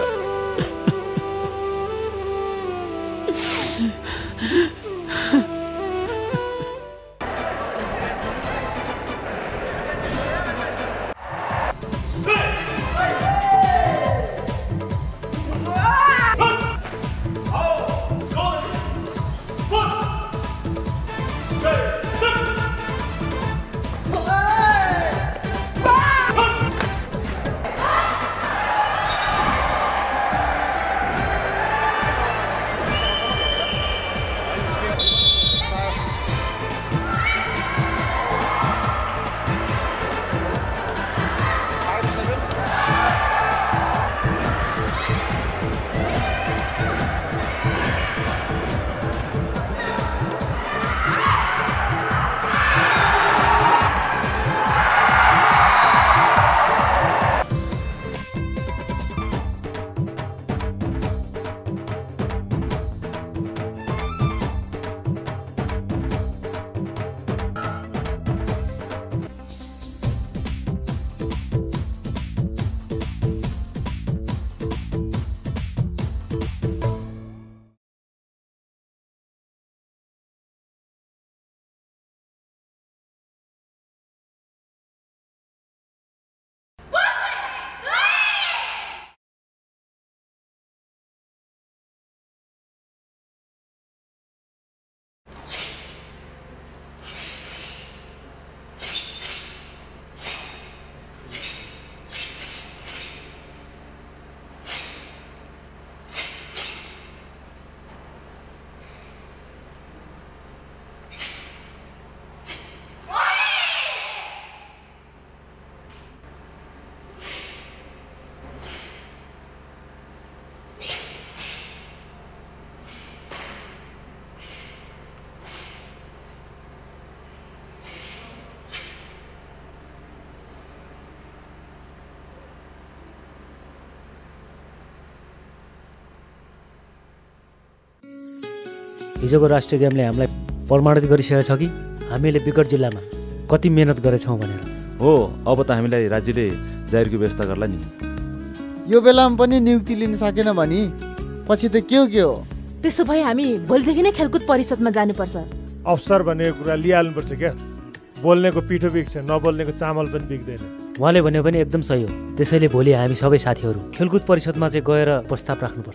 हिजोको राष्ट्रिय गेमले हामीलाई प्रमाणित गरिसकेको छ कि हामीले विकट जिल्लामा कति मेहनत गरेछौँ भनेर। हो, अब त हामीलाई राज्यले जागिरको व्यवस्था गर्ला नि। यो बेलामा पनि नियुक्ति लिन सकेन भने पछि त के हो के हो। त्यसो भए हामी भोलिदेखि नै खेलकुद परिषदमा जानुपर्छ। अवसर भनेको कुरा लिइहाल्नुपर्छ क्या। बोल्नेको पिठो बिग्छ, नबोल्नेको चामल पनि बिग्दैन। उहाँले भने पनि एकदम सही हो। त्यसैले भोलि हामी सबै साथीहरू खेलकुद परिषदमा चाहिँ गएर प्रस्ताव राख्नुपर्छ।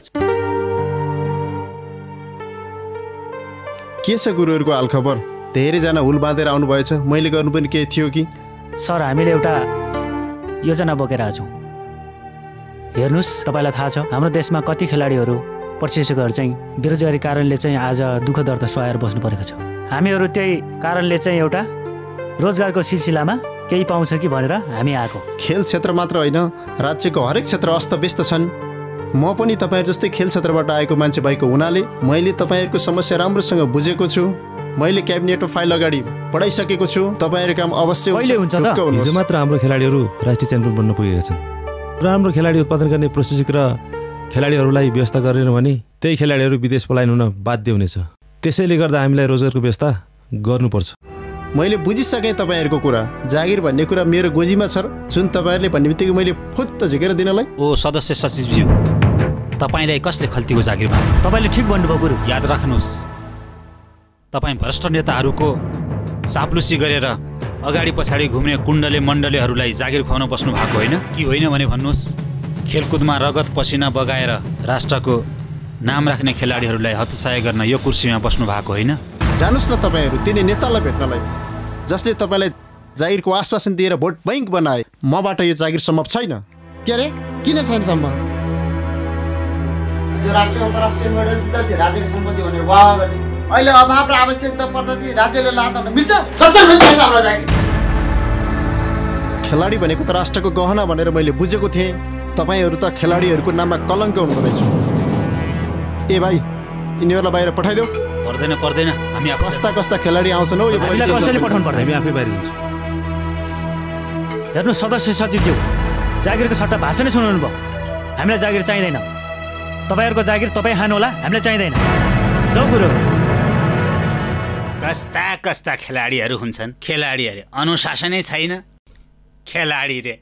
के छ गुरुहरूको हालखबर? धेरैजना हुल बाँधेर आउनुभएछ, मैले गर्नु पनि केही थियो कि? सर, हामीले एउटा योजना बोकेर आएको छौँ। हेर्नुहोस्, तपाईँलाई थाहा छ हाम्रो देशमा कति खेलाडीहरू प्रशिक्षकहरू चाहिँ बेरोजगारी कारणले चाहिँ आज दुःख दर्द सहेर बस्नु परेको छ। हामीहरू त्यही कारणले चाहिँ एउटा रोजगारको सिलसिलामा केही पाउँछ कि भनेर हामी आएको। खेल क्षेत्र मात्र होइन, राज्यको हरेक क्षेत्र अस्तव्यस्त छन्। म पनि तपाईँहरू जस्तै खेल क्षेत्रबाट आएको मान्छे भएको हुनाले मैले तपाईँहरूको समस्या राम्रोसँग बुझेको छु। मैले क्याबिनेटको फाइल अगाडि बढाइसकेको छु। तपाईँहरू काम अवश्य हुन्छ। हिजो मात्र हाम्रो खेलाडीहरू राष्ट्रिय च्याम्पियन बन्न पुगेका छन्। राम्रो खेलाडी उत्पादन गर्ने प्रशिक्षक र खेलाडीहरूलाई व्यवस्था गरेन भने त्यही खेलाडीहरू विदेश पलायन हुन बाध्य हुनेछ। त्यसैले गर्दा हामीलाई रोजगारको व्यवस्था गर्नुपर्छ। मैले बुझिसकेँ तपाईँहरूको कुरा। जागिर भन्ने कुरा मेरो गोजीमा छ, जुन तपाईँहरूले भन्ने बित्तिकै मैले फुत्त झिकेर दिनलाई। ओ सदस्य सचिवज्यू, तपाईँलाई कसले खल्तीको जागिर माग्यो? तपाईँले ठिक भन्नुभयो गुरु। याद राख्नुहोस्, तपाईँ भ्रष्ट नेताहरूको चाप्लुसी गरेर अगाडि पछाडि घुम्ने कुण्डले मण्डलेहरूलाई जागिर खुवाउन बस्नु भएको होइन कि होइन भने भन्नुहोस्। खेलकुदमा रगत पसिना बगाएर राष्ट्रको नाम राख्ने खेलाडीहरूलाई हतोत्साह गर्न यो कुर्सीमा बस्नु भएको होइन। जानुस् न तपाईँहरू तिनी नेतालाई भेट्नलाई जसले तपाईँलाई जागिरको आश्वासन दिएर भोट बैंक बनाए। मबाट यो जागिर सम्भव छैन। के अरे किन छैन सम्भव? जो राष्ट्रिय अन्तर्राष्ट्रिय मेडल जित्दा चाहिँ राज्यको सम्पत्ति भनेर वाह गर्ने, अहिले अभाव र आवश्यकता पर्दा चाहिँ राज्यले लादैन मिल्छ। हाम्रो जागिर खेलाडी भनेको त राष्ट्रको गहना भनेर मैले बुझेको थिएँ। तपाईँहरू त खेलाडीहरूको नाममा कलङ्क हुनुहुँदो रहेछ। ए भाइ, यिनीहरूलाई बाहिर पठाइदेऊ। पर्दैन पर्दैन, हामी कस्ता कस्ता खेलाडी आउँछन् हौ यो कसैले पठाउनु पर्दैन, हामी आफै बाहिर जान्छौँ। हेर्नु सदस्य सचिवज्यू, जागिरको सट्टा भाषणै सुनाउनु भयो। हामीलाई जागिर चाहिँदैन। तपाईँहरूको जागिर तपाईँ खानु होला, हामीलाई चाहिँदैन। जाऊ गुरु। कस्ता कस्ता खेलाडीहरू हुन्छन्। खेलाडी अरे अनुशासनै छैन। खेलाडी रे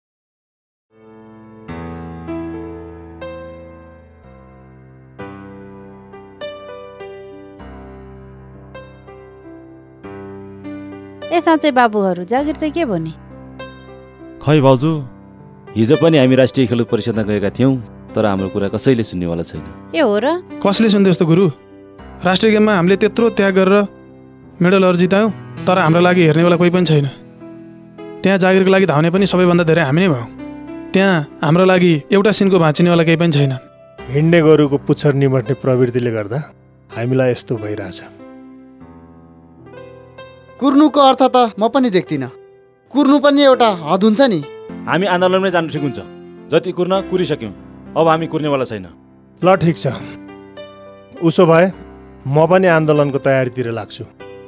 ए साँच्चै बाबुहरू जागिर चाहिँ के भन्ने? खै भाउजू, हिजो पनि हामी राष्ट्रिय खेलकुद परिषदमा गएका थियौँ, तर हाम्रो कुरा कसैले सुन्नेवाला छैन। ए हो र? कसले सुन्दै यस्तो गुरु? राष्ट्रिय गेममा हामीले त्यत्रो त्याग गरेर मेडलहरू जितायौँ, तर हाम्रो लागि हेर्नेवाला कोही पनि छैन। त्यहाँ जागिरको लागि धाउने पनि सबैभन्दा धेरै हामी नै भयौँ। त्यहाँ हाम्रो लागि एउटा सिनको भाँचिनेवाला केही पनि छैन। हिँड्ने गोरुको पुच्छर निमट्ने प्रवृत्तिले गर्दा हामीलाई यस्तो भइरहेछ। कुर्नुको अर्थ त म पनि देख्दिनँ। कुर्नु पनि एउटा हद हुन्छ नि। हामी आन्दोलनमै जानु ठिक हुन्छ। जति कुर्न कुरिसक्यौँ, अब हामी कुर्नेवाला छैन। ल ठिक छ, उसो भए म पनि आन्दोलनको तयारीतिर लाग्छु।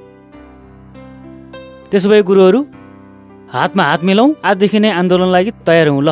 त्यसो भए गुरुहरू, हातमा हात मिलाउँ, आजदेखि नै आन्दोलन लागि तयार हौँ। ल,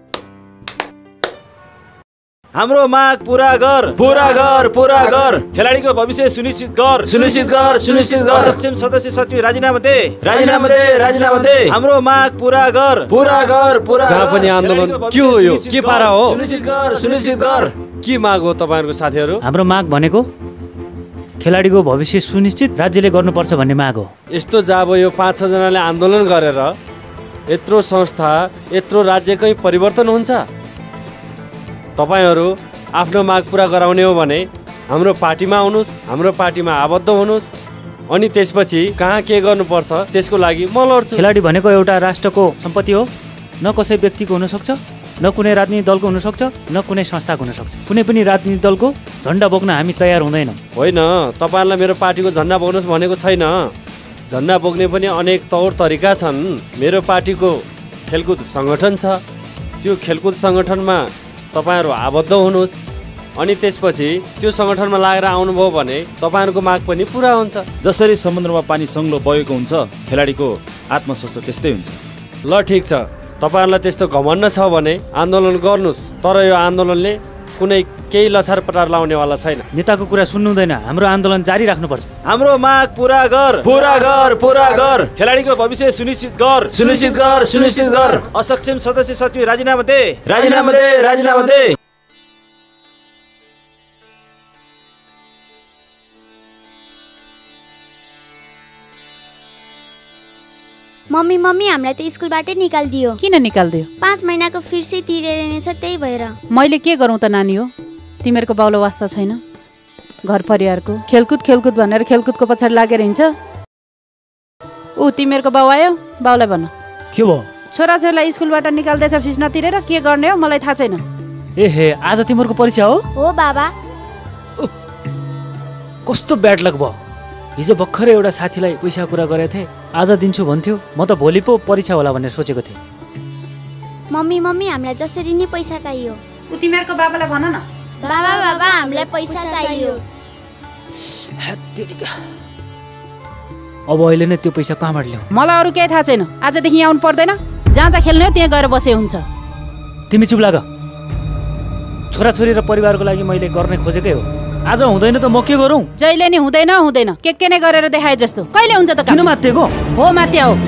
हाम्रो माग पूरा गर, पूरा गर, पूरा गर। खेलाडीको भविष्य सुनिश्चित गर, सुनिश्चित गर, सुनिश्चित गर। सक्षम सदस्य सचिव राजीनामा दे, राजीनामा दे, राजीनामा दे। हाम्रो माग पूरा गर, पूरा गर, पूरा। जहाँ पनि आन्दोलन के हो यो? के पारा हो? सुनिश्चित गर, सुनिश्चित गर। के माग हो तपाईँहरूको साथीहरू? हाम्रो माग भनेको खेलाडीको भविष्य सुनिश्चित राज्यले गर्नुपर्छ भन्ने माग हो। यस्तो जब यो पाँच छजनाले आन्दोलन गरेर यत्रो संस्था, यत्रो राज्यकै परिवर्तन हुन्छ। तपाईँहरू आफ्नो माग पुरा गराउने हो भने हाम्रो पार्टीमा आउनुहोस्, हाम्रो पार्टीमा आबद्ध हुनुहोस्, अनि त्यसपछि कहाँ के गर्नुपर्छ त्यसको लागि म लड्छु। खेलाडी भनेको एउटा राष्ट्रको सम्पत्ति हो। न कसै व्यक्तिको हुनसक्छ, न कुनै राजनीतिक दलको हुनसक्छ, न कुनै संस्थाको हुनसक्छ। कुनै पनि राजनीतिक दलको झन्डा बोक्न हामी तयार हुँदैनौँ। होइन, तपाईँहरूलाई मेरो पार्टीको झन्डा बोक्नुहोस् भनेको छैन। झन्डा बोक्ने पनि अनेक तौर तरिका छन्। मेरो पार्टीको खेलकुद सङ्गठन छ। त्यो खेलकुद सङ्गठनमा तपाईँहरू आबद्ध हुनुहोस्, अनि त्यसपछि त्यो सङ्गठनमा लागेर आउनुभयो भने तपाईँहरूको माग पनि पुरा हुन्छ। जसरी समुद्रमा पानी सङ्लो बगेको हुन्छ, खेलाडीको आत्मसोच त्यस्तै हुन्छ। ल ठिक छ, तपाईँहरूलाई त्यस्तो घमण्ड छ भने आन्दोलन गर्नुहोस्, तर यो आन्दोलनले कुनै केही लछार पटार लाउनेवाला छैन। नेताको कुरा सुन्नु हुँदैन, हाम्रो आन्दोलन जारी राख्नुपर्छ। हाम्रो माग पुरा गर, पुरा गर, पुरा गर। खेलाडीको भविष्य सुनिश्चित गर, सुनिश्चित गर, सुनिश्चित गर। असक्षम सदस्य सचिव राजीनामा दे, राजीनामा दे, राजीनामा दे। मम्मी मम्मी हामीलाई त स्कुलबाटै निकालिदियो। किन निकालिदियो? पाँच महिनाको फिर्सै तिरेर नै छ, त्यही भएर। मैले के गरौँ त नानी हो, तिमीहरूको बाउलो वास्ता छैन। घर परिवारको खेलकुद खेलकुद भनेर खेलकुदको पछाडि लागेर हिँड्छ। ऊ तिमीहरूको बाउ आयो, बाउलाई भन के भयो? छोराछोरीलाई स्कुलबाट निकाल्दैछ फिस नतिरेर, के गर्ने हो मलाई थाहा छैन। ए हे, आज तिमीहरूको परीक्षा हो? हो बाबा। कस्तो ब्याड लक भयो। हिजो भर्खरै एउटा साथीलाई पैसा कुरा गरेको थिएँ, आज दिन्छु भन्थ्यो। म त भोलि पो परीक्षा होला भनेर सोचेको थिएँ। मम्मी मम्मी हामीलाई जसरी नै पैसा चाहियो। ऊ तिमीहरूको बाबालाई भन न। बाबा बाबा हामीलाई पैसा चाहियो। अब अहिले नै त्यो पैसा कहाँबाट ल्याऊ? मलाई अरू केही थाहा छैन। आजदेखि आउनु पर्दैन, जहाँ जहाँ खेल्ने हो त्यहाँ गएर बसे हुन्छ। तिमी चुप लाग। छोराछोरी र परिवारको लागि मैले गर्ने खोजेकै हो। आज हुँदैन त म के गरौँ? जहिले नि हुँदैन हुँदैन के के नै गरेर देखाए जस्तो। कहिले हुन्छ त? किन मात्तेको हो? मात्या हो।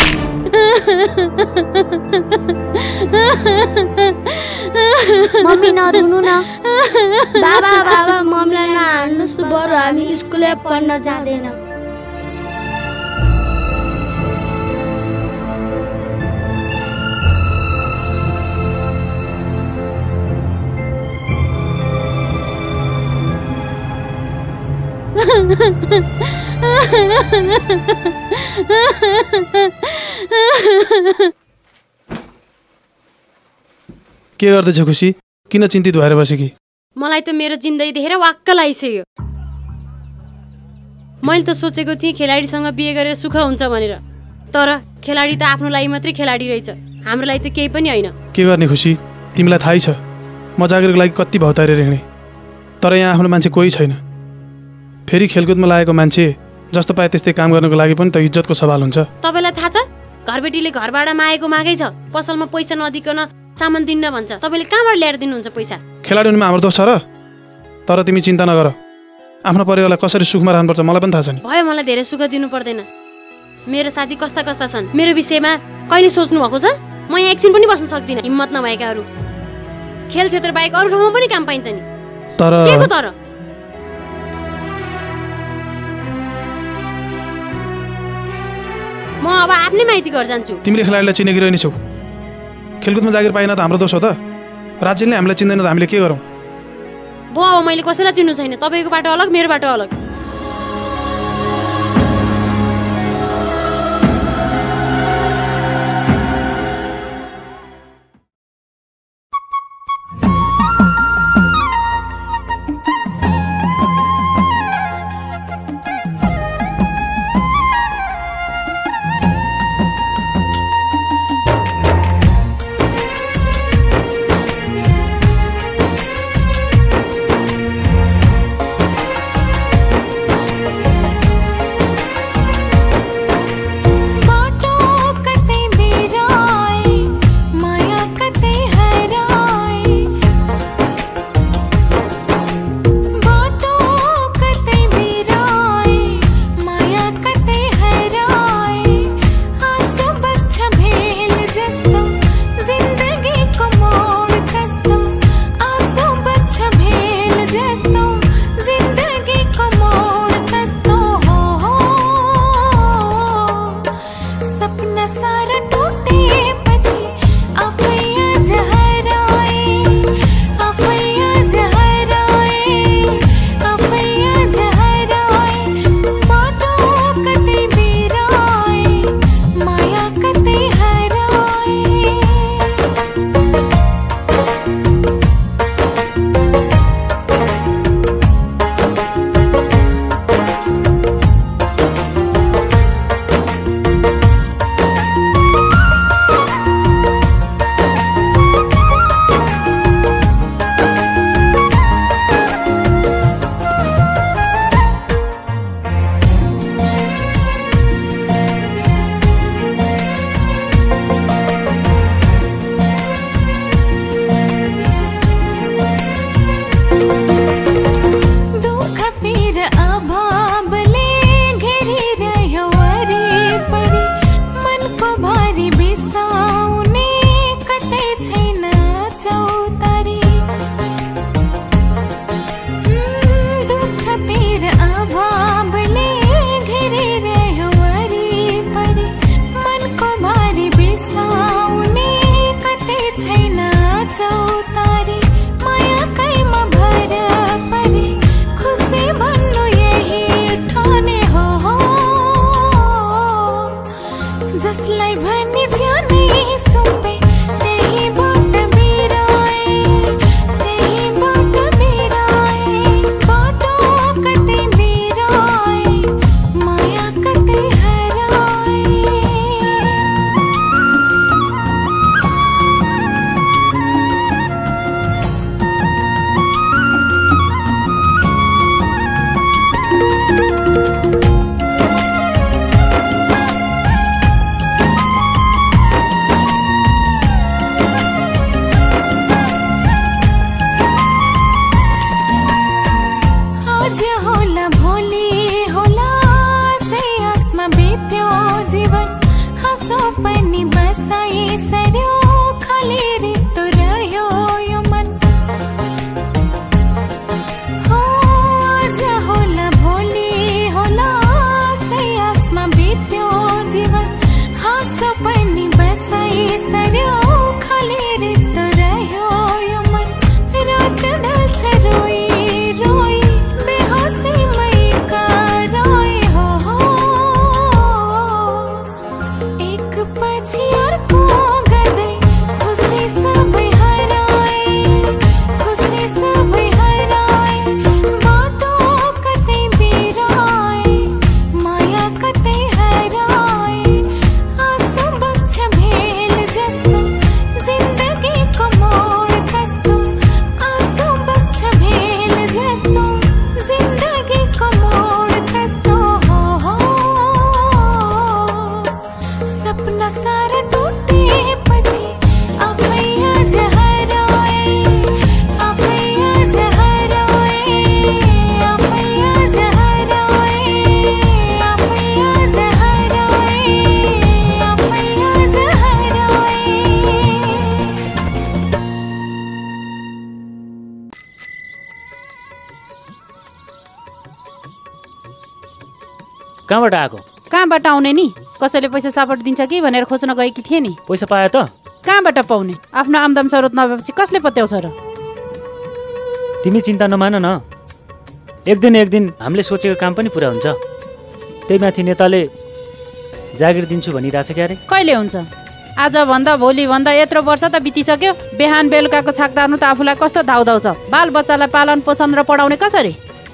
मम्मी नरुनु न। बाबा बाबा मम्मीलाई नहार्नुस्, बरु हामी स्कुलै पढ्न जाँदैन। के गर्दैछ खुसी? किन चिन्तित भएर बस्यो कि? मलाई त मेरो जिन्दगी देखेर वाक्क लागिसक्यो। मैले त सोचेको थिएँ खेलाडीसँग बिहे गरेर सुख हुन्छ भनेर, तर खेलाडी त आफ्नो लागि मात्रै खेलाडी रहेछ, हाम्रो लागि त केही पनि होइन। के गर्ने खुसी, तिमीलाई थाहै छ म जागिरको लागि कति भौतारेर हिँडेँ, तर यहाँ आफ्नो मान्छे कोही छैन। फेरि खेलकुदमा लागेको मान्छे जस्तो पाए त्यस्तै काम गर्नको लागि पनि त इज्जतको सवाल हुन्छ। तपाईँलाई थाहा छ घरबेटीले घरबाट मागेको मागै छ, पसलमा पैसा नदिकन सामान दिन्न भन्छ। तपाईँले कहाँबाट ल्याएर दिनुहुन्छ पैसा? खेलाडी हुनुमा हाम्रो दोष छ र? तर तिमी चिन्ता नगर, आफ्नो परिवारलाई कसरी सुखमा राख्नुपर्छ मलाई पनि थाहा छ नि। भयो, मलाई धेरै सुख दिनु पर्दैन। मेरो साथी कस्ता कस्ता छन्, मेरो विषयमा कहिले सोच्नु भएको छ? म यहाँ एकछिन पनि बस्न सक्दिनँ। हिम्मत नभएकाहरू खेल क्षेत्र बाहेक अरू ठाउँमा पनि काम पाइन्छ नि। तर के को तर? म अब आफ्नै माइती घर जान्छु। तिमीले खेलाडीलाई चिनेकी रहनेछौ, खेलकुदमा जागिर पाएन त हाम्रो दोष हो त? राज्यले हामीलाई चिन्दैन त हामीले के गरौँ? बो अब मैले कसैलाई चिन्नु छैन, तपाईँको बाटो अलग, मेरो बाटो अलग। कहाँबाट आएको? कहाँबाट आउने नि? कसैले पैसा सापट दिन्छ कि भनेर खोज्न गएकी थिए नि। पैसा पायो त? कहाँबाट पाउने? आफ्नो आम्दाम स्रोत नभएपछि कसले पत्याउँछ र? तिमी चिन्ता नमान न, एक दिन एक दिन हामीले सोचेको काम पनि पुरा हुन्छ। त्यही माथि नेताले जागिर दिन्छु भनिरहेछ क्यारे? कहिले हुन्छ? आज भन्दा भोलि भन्दा यत्रो वर्ष त बितिसक्यो। बिहान बेलुकाको छाक तार्नु त आफूलाई कस्तो धाउधाउ छ। बाल बच्चालाई पालन पोषण र पढाउने कसरी?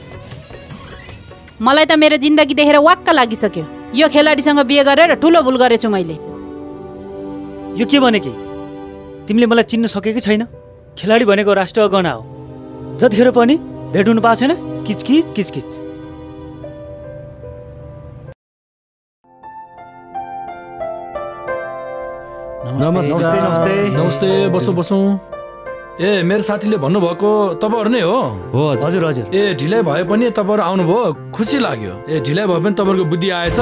मलाई त मेरो जिन्दगी देखेर वाक्क लागिसक्यो। यो खेलाडीसँग बिहे गरेर ठुलो भुल गरेछु मैले। यो के भने कि तिमीले मलाई चिन्न सकेकै छैन? खेलाडी भनेको राष्ट्र गहना हो। जतिखेर पनि भेट हुनु पाएको छैन, किचकिच किचकिच। नमस्ते नमस्ते नमस्ते बसो बसौँ। ए मेरो साथीले भन्नुभएको तपाईँहरू नै हो? हो हजुर हजुर। ए ढिलाइ भए पनि तपाईँहरू आउनुभयो, खुसी लाग्यो। ए ढिलाइ भए पनि तपाईँहरूको बुद्धि आएछ।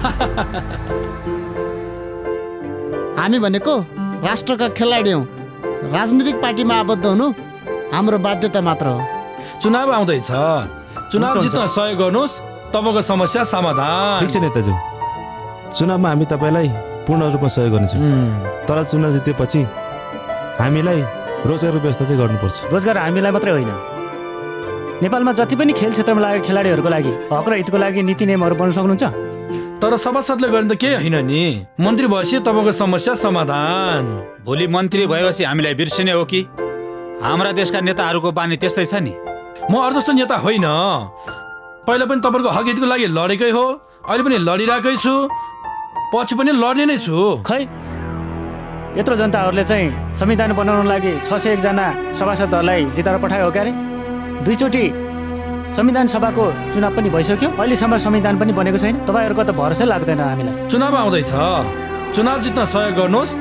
हामी भनेको राष्ट्रका खेलाडी हौँ। राजनीतिक पार्टीमा आबद्ध हुनु हाम्रो बाध्यता मात्र हो। चुनाव आउँदैछ, चुनाव जित्न सहयोग गर्नुहोस्, तपाईँको समस्या समाधान। ठिक छ नेताज्यू, चुनावमा हामी तपाईँलाई पूर्ण रूपमा सहयोग गर्नेछौँ। तर चुनाव जितेपछि हामीलाई रोजगारको व्यवस्था चाहिँ गर्नुपर्छ। रोजगार हामीलाई मात्रै होइन, नेपालमा जति पनि खेल क्षेत्रमा लागेको खेलाडीहरूको लागि हक र हितको लागि नीति नियमहरू बनाउन सक्नुहुन्छ। तर सभासदले गर्ने त केही होइन नि। मन्त्री भएपछि तपाईँको समस्या समाधान। भोलि मन्त्री भएपछि हामीलाई बिर्सिने हो कि? हाम्रा देशका नेताहरूको बानी त्यस्तै छ नि। म अरू जस्तो नेता होइन। पहिला पनि तपाईँको हक हितको लागि लडेकै हो, अहिले पनि लडिरहेकै छु, पछि पनि लड्ने नै छु। खै यत्रो जनताहरूले चाहिँ संविधान बनाउन लागि छ सय एकजना सभासदहरूलाई जिताएर पठायो हो क्यारे? दुईचोटि संविधान सभाको चुनाव पनि भइसक्यो, अहिलेसम्म संविधान पनि बनेको छैन। तपाईँहरूको त भरोसै लाग्दैन हामीलाई। चुनाव आउँदैछ, चुनाव जित्न सहयोग गर्नुहोस्।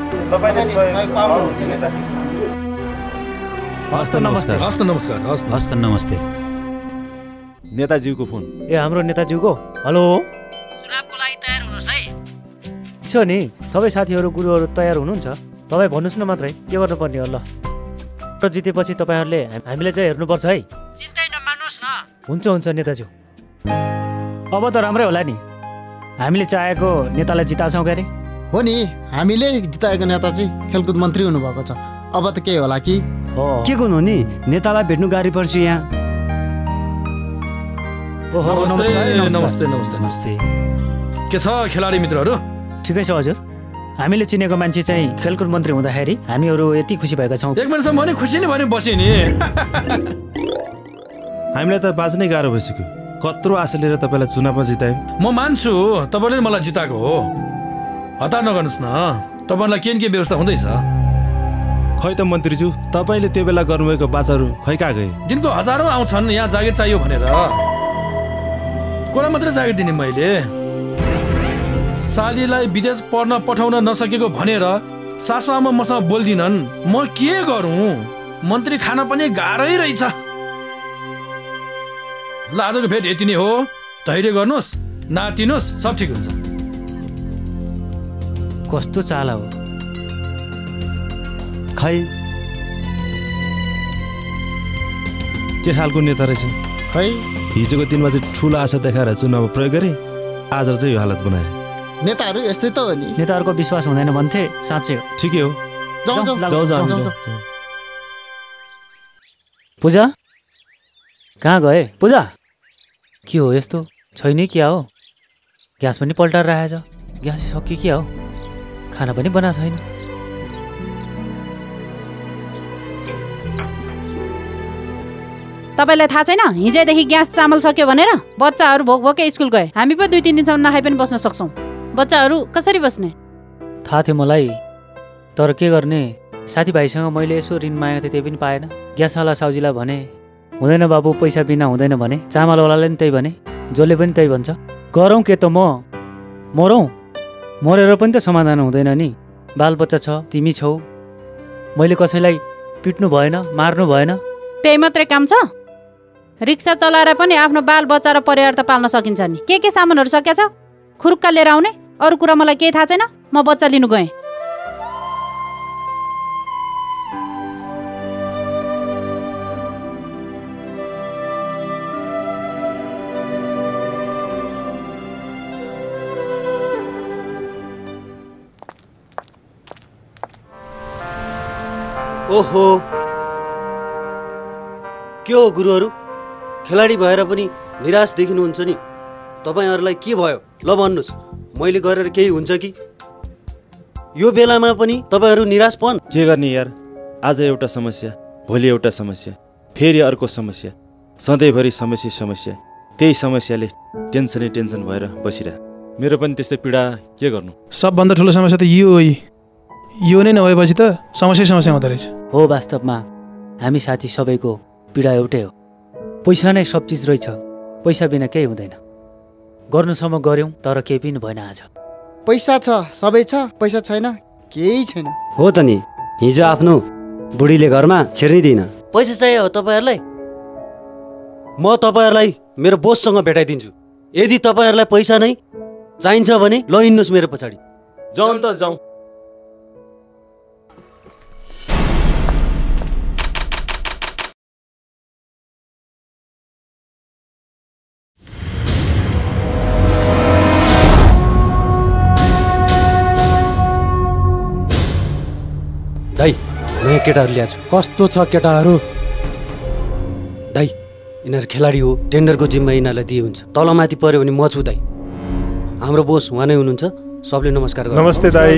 हस्त नमस्कार। हस्त नमस्कार। हस्त नमस्ते। नेताज्यूको फोन। ए हाम्रो नेताज्यूको। हेलो, चुनावको लागि तयार हुनुहोस् है। छ नि, सबै साथीहरू गुरुहरू तयार हुनुहुन्छ। तपाईँ भन्नुहोस् न मात्रै के गर्नुपर्ने हो। ल जितेपछि तपाईँहरूले हामीले चाहिँ हेर्नुपर्छ है। चिन्तै नमान्नुहोस् न। हुन्छ हुन्छ नेताज्यू, अब त राम्रै होला नि। हामीले चाहेको नेतालाई जिताछौँ क्यारे? हो नि, हामीले जिताएको नेता चाहिँ खेलकुद मन्त्री हुनुभएको छ। अब त के होला कि? के गर्नु नि, नेतालाई भेट्नु गाह्रो पर्छ यहाँ। नमस्ते नमस्ते नमस्ते नमस्ते। के छ खेलाडी मित्रहरू? ठिकै छ हजुर। हामीले चिनेको मान्छे चाहिँ खेलकुद मन्त्री हुँदाखेरि हामीहरू यति खुसी भएका छौँ। एक मिनटसम्म भने खुसी नै भने बसेँ नि। हामीलाई त बाँच्नै गाह्रो भइसक्यो। कत्रो आशा लिएर तपाईँलाई चुनावमा जितायौँ। म मान्छु तपाईँले मलाई जिताएको हो, हतार नगर्नुहोस् न। तपाईँलाई के के व्यवस्था हुँदैछ? खै त मन्त्रीज्यू, तपाईँले त्यो बेला गर्नुभएको बाचाहरू खै कहाँ गए? दिनको हजारौँ आउँछन् यहाँ जागिर चाहियो भनेर। कोला मात्रै जागिर दिने मैले। सालीलाई विदेश पढ्न पठाउन नसकेको भनेर सासु आमा मसँग बोल्दिनन्। म के गरौँ? मन्त्री खान पनि गाह्रै रहेछ। ल आजको भेट यति नै हो। धैर्य गर्नुहोस्, नातिनुहोस्, सब ठिक हुन्छ। कस्तो चाला हो खै, के खालको नेता रहेछ खै। हिजोको दिनमा चाहिँ ठुलो आशा देखाएर चुनाव प्रयोग गरे, आज चाहिँ यो हालत बनाए। नेताहरू यस्तै त हो नि। नेताहरूको विश्वास हुँदैन भन्थे, साँच्चै हो। ठिकै हो। जाउँ जाउँ जाउँ जाउँ जाउँ। जाउँ। पूजा कहाँ गए? पूजा के हो यस्तो? छैन क्या हो? ग्यास पनि पल्टाएर राखेछ। ग्यास सक्यो क्या हो? खाना पनि बनाएको छैन। तपाईँलाई थाहा छैन हिजैदेखि ग्यास चामल सक्यो भनेर? बच्चाहरू भोक भोकै स्कुल गए। हामी पो दुई तिन दिनसम्म नखाइ पनि बस्न सक्छौँ। बच्चाहरू कसरी बस्ने? थाहा थियो मलाई, तर के गर्ने? साथीभाइसँग मैले यसो ऋण मागेको थिएँ, त्यही पनि पाएन। ग्यासवाला साउजीलाई भने हुँदैन बाबु, पैसा बिना हुँदैन भने। चामलवालाले पनि त्यही भने, जसले पनि त्यही भन्छ। गरौँ के त? म मरौँ? मरेर पनि त समाधान हुँदैन नि। बालबच्चा छ, तिमी छौ। मैले कसैलाई पिट्नु भएन, मार्नु भएन। त्यही मात्रै काम छ? रिक्सा चलाएर पनि आफ्नो बाल बच्चा र परिवार त पाल्न सकिन्छ नि। के के सामानहरू सकिया छ? खुरुक्का लिएर आउने? अरू कुरा मलाई केही थाहा छैन। म बच्चा लिनु गएँ। ओहो, के हो गुरुहरू? खेलाडी भएर पनि निराश देखिनुहुन्छ नि। तपाईँहरूलाई के भयो? ल भन्नुहोस्, मैले गरेर केही हुन्छ कि? यो बेलामा पनि तपाईँहरू निराश पन? के गर्ने यार, आज एउटा समस्या, भोलि एउटा समस्या, फेरि अर्को समस्या, सधैँभरि समस्या समस्या। त्यही समस्याले टेन्सनै टेन्सन भएर बसिरह। मेरो पनि त्यस्तै पीडा, के गर्नु? सबभन्दा ठुलो समस्या त यो हो। यो नै नभएपछि त समस्या समस्या हुँदो रहेछ। हो, वास्तवमा हामी साथी सबैको पीडा एउटै हो। पैसा नै सब चिज रहेछ, पैसा बिना केही हुँदैन। गर्नुसम्म गऱ्यौँ तर केही पनि भएन। आज पैसा छ, सबै छ, पैसा छैन, केही छैन। हो त नि, हिजो आफ्नो बुढीले घरमा छिर्नै दिइन। पैसा चाहियो हो तपाईँहरूलाई? म तपाईँहरूलाई मेरो बोससँग भेटाइदिन्छु। यदि तपाईँहरूलाई पैसा नै चाहिन्छ भने ल हिँड्नुहोस् मेरो पछाडि। जाउँ त जाउँ। दाइ, नयाँ केटाहरू ल्याएको छु। कस्तो छ केटाहरू? दाइ, यिनीहरू खेलाडी हो, टेन्डरको जिम्मा यिनीहरूलाई दिए हुन्छ। तलमाथि पर्यो भने म छु दाइ। हाम्रो बोस उहाँ नै हुनुहुन्छ, सबले नमस्कार गर्नु। नमस्ते दाइ।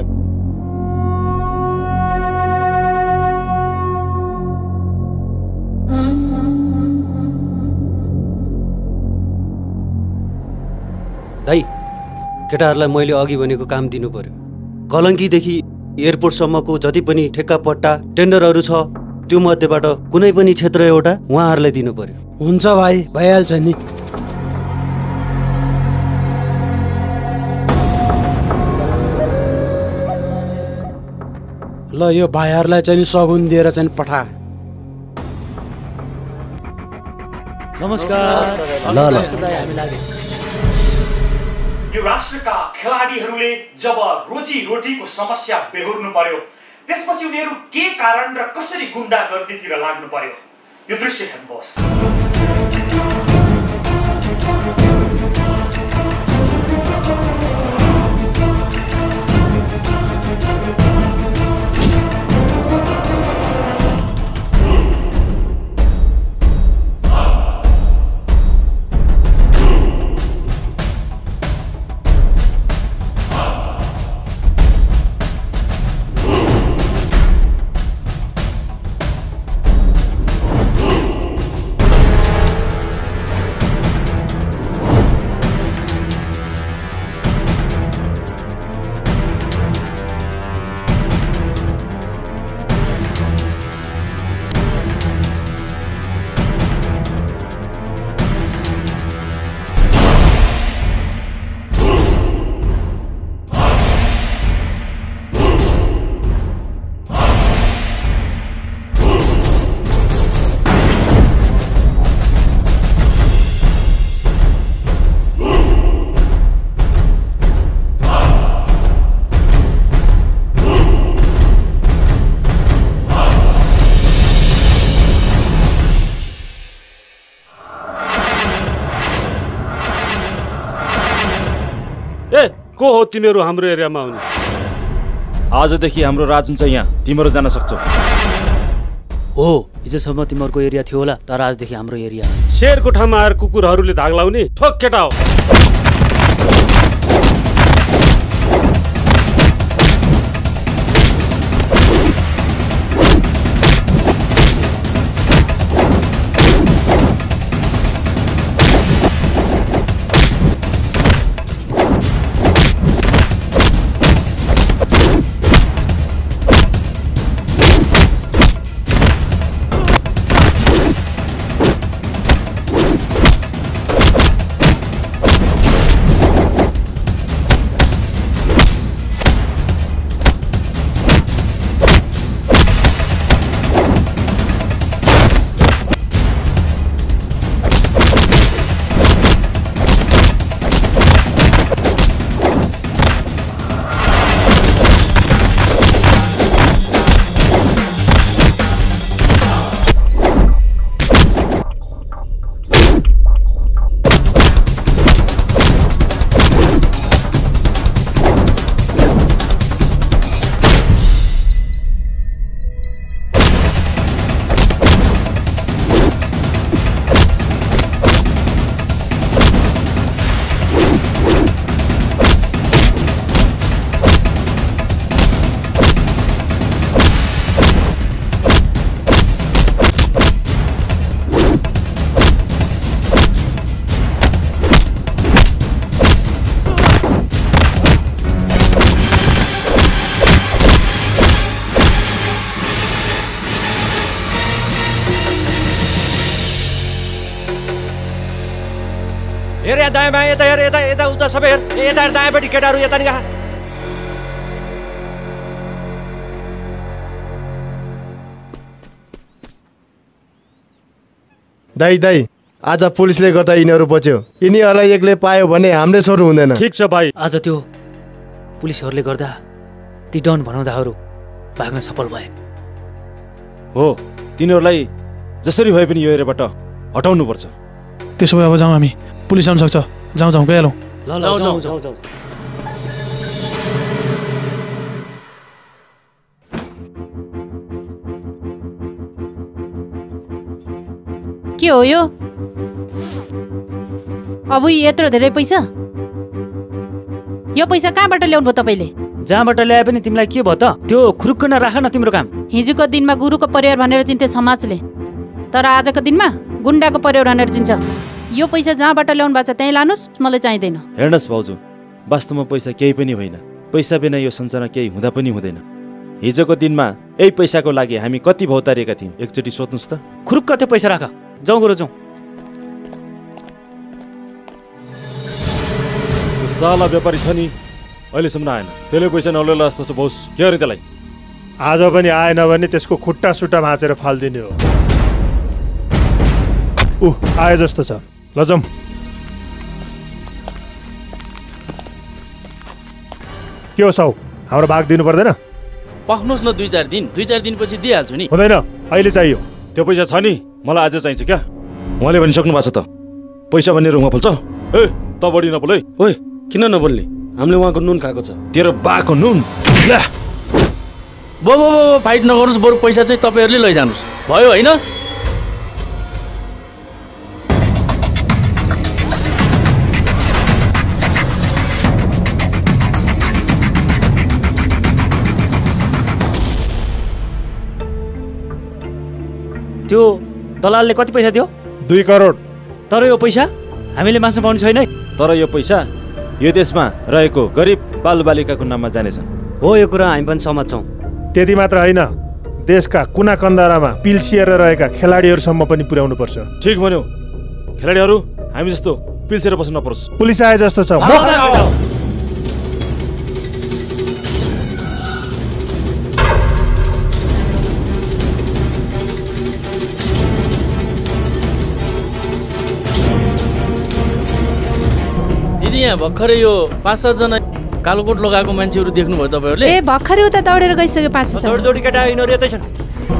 दाइ, केटाहरूलाई मैले अघि भनेको काम दिनु पर्यो। कलङ्कीदेखि एयरपोर्टसम्मको जति पनि ठेक्का पट्टा टेन्डरहरू छ, त्यो मध्येबाट कुनै पनि क्षेत्र एउटा उहाँहरूलाई दिनु पर्यो। हुन्छ भाइ, भइहाल्छ नि। ल यो भाइहरूलाई चाहिँ सगुन दिएर चाहिँ पठा। नमस्कार। ल ल। यो राष्ट्रका खेलाडीहरूले जब रोजी रोटीको समस्या बेहोर्नु पर्यो, त्यसपछि उनीहरू के कारण र कसरी गुण्डागर्दीतिर लाग्नु पर्यो, यो दृश्य हेर्नुहोस्। को हो तिमीहरू हाम्रो एरियामा आउने? आजदेखि हाम्रो राजन चाहिँ यहाँ, तिमीहरू जान सक्छौ। हो, हिजोसम्म तिमीहरूको एरिया थियो होला, तर आजदेखि हाम्रो एरिया। शेरको ठाउँमा आएर कुकुरहरूले धाग लाउने ठोक केटा हो। हेर यहाँ दायाँ बायाँ यता हेर यता यता उता सबै हेर यता हेर दायाँपट्टि केटाहरू यता नि दाइ दाइ आज पुलिसले गर्दा यिनीहरू बच्यो यिनीहरूलाई एक्लै पायो भने हामीले छोड्नु हुँदैन। ठिक छ भाइ। आज त्यो पुलिसहरूले गर्दा ती डन भनाउँदाहरू भाग्न सफल भए। हो तिनीहरूलाई जसरी भए पनि यो एरियाबाट हटाउनु पर्छ। त्यसो भए अब जाउँ हामी, पुलिस आउन सक्छ। जाउँ जाउँ गइहालौँ। ल ल जाउँ जाउँ जाउँ। के हो यो? अब यत्रो धेरै पैसा? यो पैसा कहाँबाट ल्याउनु भयो तपाईँले? जहाँबाट ल्याए पनि तिमीलाई के भयो त? त्यो खुरुक्क नराख न तिम्रो काम। हिजोको दिनमा गुरुको परिवार भनेर चिन्थे समाजले, तर आजको दिनमा गुन्डाको परिवार भनेर चिन्छ। यो पैसा जहाँबाट ल्याउनु भएको छ त्यहीँ लानुहोस्, मलाई चाहिँदैन। हेर्नुहोस् भाउजू, वास्तवमा पैसा केही पनि होइन। पैसा बिना यो संसारमा केही हुँदा पनि हुँदैन। हिजोको दिनमा यही पैसाको लागि हामी कति भौतारिएका थियौँ एकचोटि सोध्नुहोस् त। खुरुक्क त्यो पैसा राख। जाउँ गुरु जाउँ। साला व्यापारी छ नि अहिलेसम्म आएन, त्यसले पैसा नल्याउला जस्तो छ बोस। के अरे त्यसलाई आज पनि आएन भने त्यसको खुट्टा सुट्टा भाँचेर फालिदिने हो। ऊ आए जस्तो छ, ल जाउँ। के हो साउ, हाम्रो भाग दिनु पर्दैन? पख्नुहोस् न दुई चार दिन, दुई चार दिनपछि दिइहाल्छु नि। हुँदैन, अहिले चाहियो। त्यो पैसा छ नि, मलाई आज चाहिन्छ क्या। उहाँले भनिसक्नु भएको छ त पैसा भन्ने रुममा फल्छ। ए त बढी नबोल है। ओइ किन नबोल्ने? हामीले उहाँको नुन खाएको छ। तेरो बाको नुन। ला बो बो बो फाइट नगर्नुहोस्, बरु पैसा चाहिँ तपाईँहरूले लैजानुहोस्, भयो होइन? त्यो दलालले कति पैसा दियो? दुई करोड। तर यो पैसा हामीले मास्न पाउने छैन। तर यो पैसा यो देशमा रहेको गरिब बालबालिकाको नाममा जानेछन्। हो यो कुरा हामी पनि सहमत छौँ। त्यति मात्र होइन, देशका कुना कन्दारामा पिल्सिएर रहेका खेलाडीहरूसम्म पनि पुर्याउनु पर्छ। ठिक भन्यो। खेलाडीहरू हामी जस्तो पिल्सिएर बस्नु नपरोस्। पुलिस आए जस्तो छ। यहाँ भर्खरै यो पाँच सातजना कालोकोट लगाएको मान्छेहरू देख्नुभयो तपाईँहरूले? ए भर्खरै उता दौडेर गइसक्यो पाँच छ। दौडी दौडी केटा यिनीहरू यतै छन्।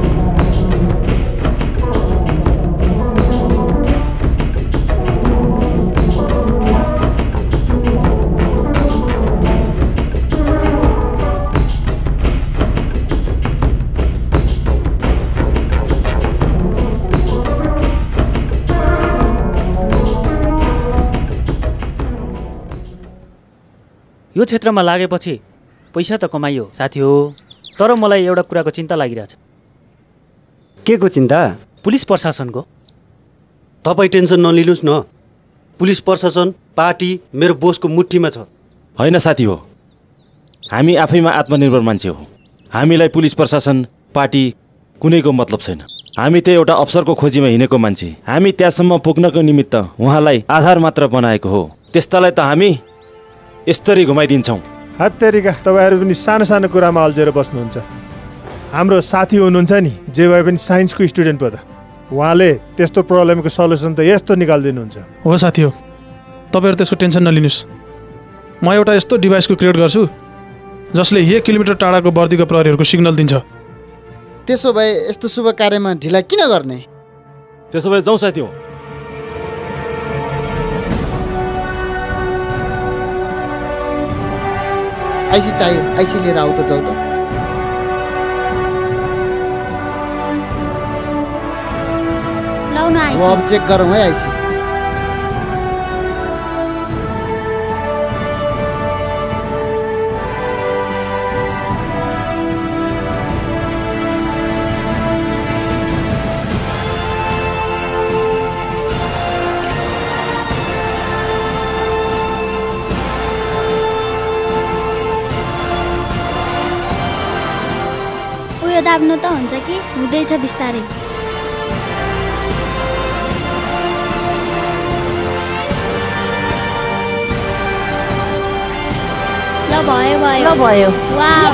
यो क्षेत्रमा लागेपछि पैसा त कमाइयो साथी हो, तर मलाई एउटा कुराको चिन्ता लागिरहेछ। के को चिन्ता? पुलिस प्रशासनको। तपाईँ टेन्सन नलिनुहोस् न, पुलिस प्रशासन पार्टी मेरो बोसको मुठीमा छ। होइन साथी हो, हामी आफैमा आत्मनिर्भर मान्छे हो। हामीलाई पुलिस प्रशासन पार्टी कुनैको मतलब छैन। हामी त एउटा अवसरको खोजीमा हिँडेको मान्छे। हामी त्यहाँसम्म पुग्नको निमित्त उहाँलाई आधार मात्र बनाएको हो। त्यस्तालाई त हामी यस्तरी घुमाइदिन्छौँ। हत्तेरिका, तपाईँहरू पनि सानो सानो कुरामा अल्झेर बस्नुहुन्छ। हाम्रो साथी हुनुहुन्छ नि, जे भए पनि साइन्सको स्टुडेन्ट पो त, उहाँले त्यस्तो प्रब्लमको सल्युसन त यस्तो निकालिदिनुहुन्छ। हो साथी हो, तपाईँहरू त्यसको टेन्सन नलिनुहोस्। म एउटा यस्तो डिभाइसको क्रिएट गर्छु जसले एक किलोमिटर टाढाको बर्दीको प्रहरीहरूको सिग्नल दिन्छ। त्यसो भए यस्तो शुभ कार्यमा ढिला किन गर्ने? त्यसो भए जाउँ साथी हो। आइसी चाहियो, आइसी लिएर आऊ त, जाऊ त। लाउन आइसी। अब चेक गरौँ है आइसी। दाब्नु त हुन्छ कि हुँदैछ बिस्तारै। भयो भयो ल भयो वाउ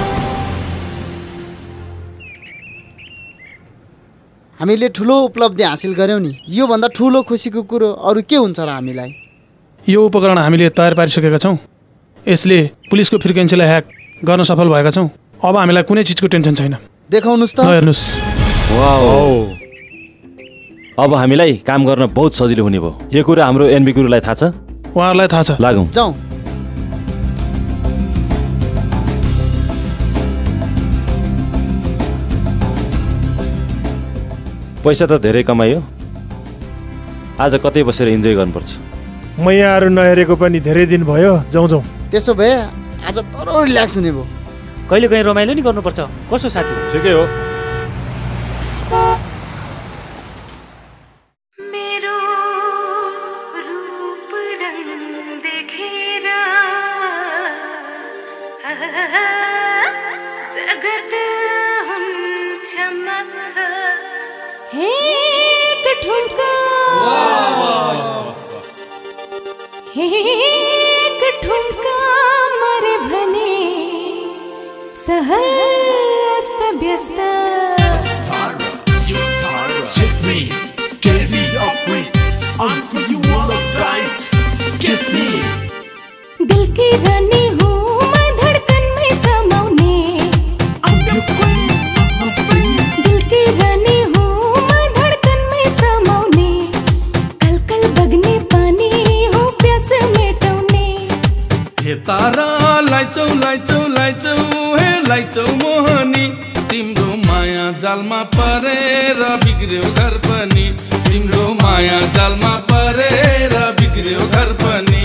हामीले ठुलो उपलब्धि हासिल गर्यौँ नि। योभन्दा ठुलो खुसीको कुरो अरू के हुन्छ र हामीलाई? यो उपकरण हामीले तयार पारिसकेका छौँ। यसले पुलिसको फ्रिक्वेन्सीलाई ह्याक गर्न सफल भएका छौँ। अब हामीलाई कुनै चिजको टेन्सन छैन। देखाउनुहोस् त। हेर्नुहोस्। वाउ, अब हामीलाई काम गर्न बहुत सजिलो हुने भयो। यो कुरा हाम्रो एनबी गुरुलाई थाहा छ? उहाँहरूलाई थाहा छ। लागौँ। जाउँ। पैसा त धेरै कमायो, आज कतै बसेर इन्जोय गर्नुपर्छ। मैयाहरू नहेरेको पनि धेरै दिन भयो। जाउँ जाउँ। त्यसो भए आज तरो रिल्याक्स हुने भयो। कहिले कहीँ रमाइलो नि गर्नुपर्छ। कसो साथी? ठिकै हो। जालमा परेर बिग्रियो घर पनि तिम्रो माया जालमा परेर बिग्रियो घर पनि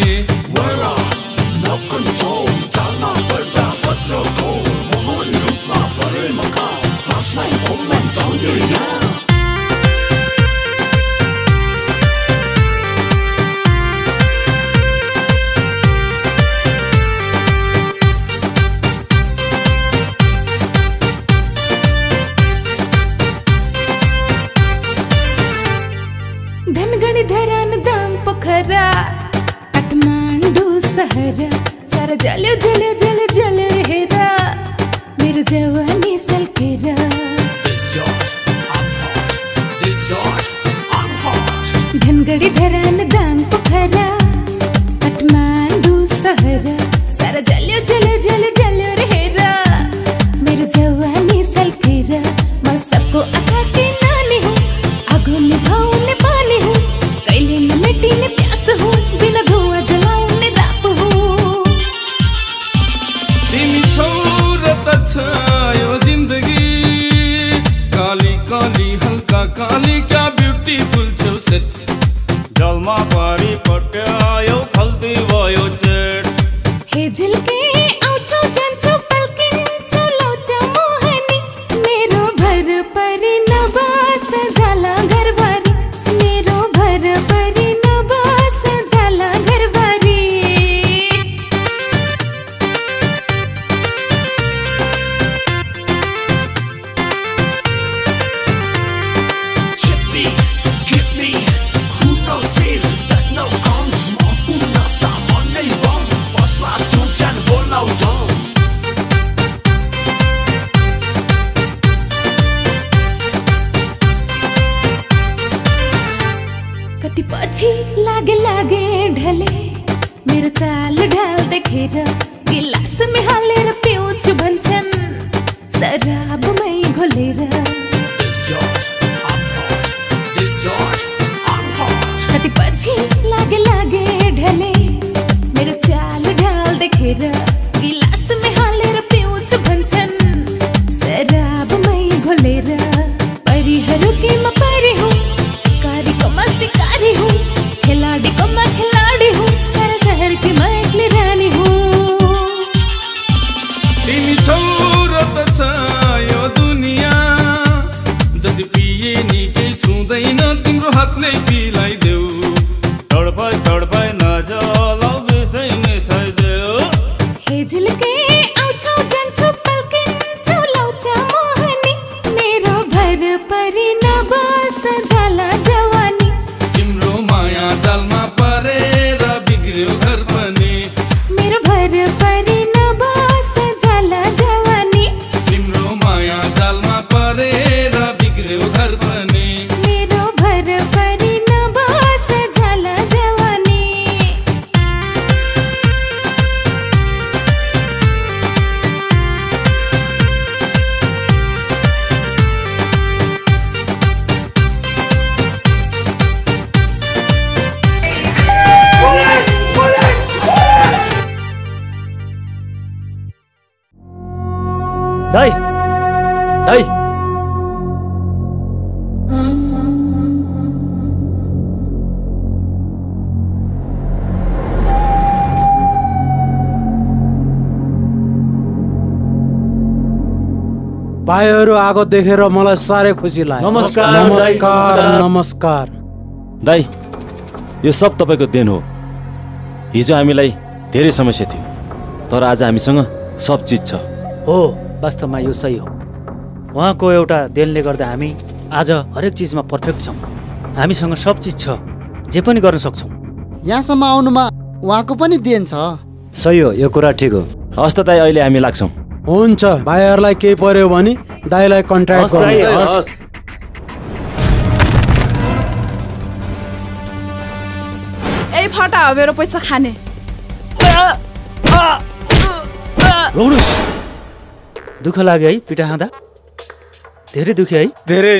जल्यो जल्यो जल्यो जल्यो हेरा मेरो जवानी सल्केरा धनगढी धरान दाङ पोखरा काठमाडौँ सहर सारा जल्यो जल्यो जल्यो जल्यो हेरा मेरो जवानी सल्केरा म सबको आँखा की नानी हूँ आगो निभाउने पानी हूँ कहिले न मेटिने प्यास हूँ बिना धुआँ जलाउने राप हूँ तिमी छोरा त छ यो जिन्दगी काली काली हल्का काली क्या ब्युटीफुल छौ सेट जलमा पारी पट्यायो खल्ती भयो चेट हे झिल्के आउँछौ जान्छौ पल्किन्छौ लौचौ मोहनी मेरो भर परि नबस जाला घरबारी मेरो भर परि नबस जाला घरबारी Chippy, give me, who knows it, that no comes small, who knows someone they wrong, first love to can hold now down. कति पछि लागे लागे ढले मेरो चाल ढाल देखेर गिलास में हालेर पिउँछु भन्छन् शराबमै घोलेर कति पछि लागे लागे ढले मेरो चाल ढाल देखेर गिलास में हालेर पिउँछु भन्छन् शराबमै घोलेर परिहरूकी म परी हुँ शिकारीको म शिकारी हूँ खिलाडीको म खिलाडी हूँ सारा शहर की म एक्लै रानी हूँ तिमी छोरो त छ यो दुनिया जति पिए नि केही छुँदैन तिम्रो हातले पिलाइदेऊ तडपाई तडपाई नजलाउ बेसै मिसाइदेऊ हे दाइ दाइ भाइहरू आगो देखेर मलाई साह्रै खुसी लाग्यो। नमस्कार नमस्कार नमस्कार दाइ यो सब तपाईँको देन हो। हिजो हामीलाई धेरै समस्या थियो तर आज हामीसँग सब चिज छ। हो वास्तवमा यो सही हो। उहाँको एउटा देनले गर्दा हामी आज हरेक चिजमा पर्फेक्ट छौँ। हामीसँग सब चिज छ, जे पनि गर्न सक्छौँ। यहाँसम्म आउनुमा उहाँको पनि देन छ। सही हो, यो कुरा ठिक हो। हस् त दाइ, अहिले हामी लाग्छौँ। हुन्छ, भाइहरूलाई केही पर्यो भने दाइलाई कन्ट्याक्ट गर्नु। ए फटा हो मेरो पैसा खाने। रोउनुस्, दुःख लाग्यो है पिटा खाँदा? धेरै दुख्यो है? धेरै।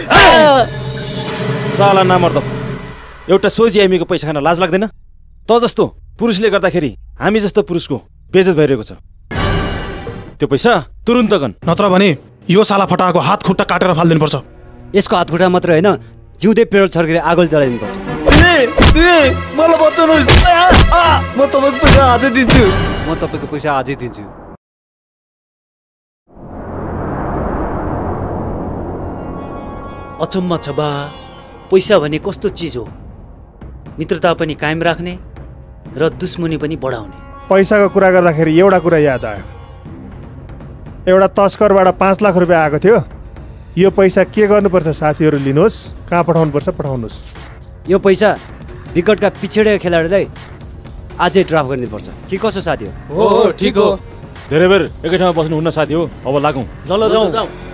साला नमर्द, एउटा सोझी हामीको पैसा खान लाज लाग्दैन? त जस्तो पुरुषले गर्दाखेरि हामी जस्तो पुरुषको बेइज्जत भइरहेको छ। त्यो पैसा तुरुन्त गन, नत्र भने यो साला फटाको हात खुट्टा काटेर फालिदिनु पर्छ। यसको हात खुट्टा मात्र होइन, जिउँदै पेट्रोल छर्केर आगो जलाइदिनु पर्छ। मलाई बचाउनुहोस्, म तपाईँको पैसा आजै दिन्छु। म तपाईँको पैसा आजै दिन्छु। अचम्म छ बा, पैसा भने कस्तो चिज हो। मित्रता पनि कायम राख्ने र दुश्मनी पनि बढाउने। पैसाको कुरा गर्दाखेरि एउटा कुरा याद आयो। एउटा तस्करबाट पाँच लाख रुपियाँ आएको थियो। यो पैसा के गर्नुपर्छ साथीहरू, लिनुहोस्। कहाँ पठाउनुपर्छ पठाउनुहोस्। यो पैसा विकटका पिछडिएका खेलाडीलाई अझै ड्राफ्ट गरिदिनुपर्छ कि कसो साथी हो? हो ठिक हो। धेरै बेर एकै ठाउँमा बस्नुहुन्न साथी हो, अब लागौँ। ल ल जाउँ।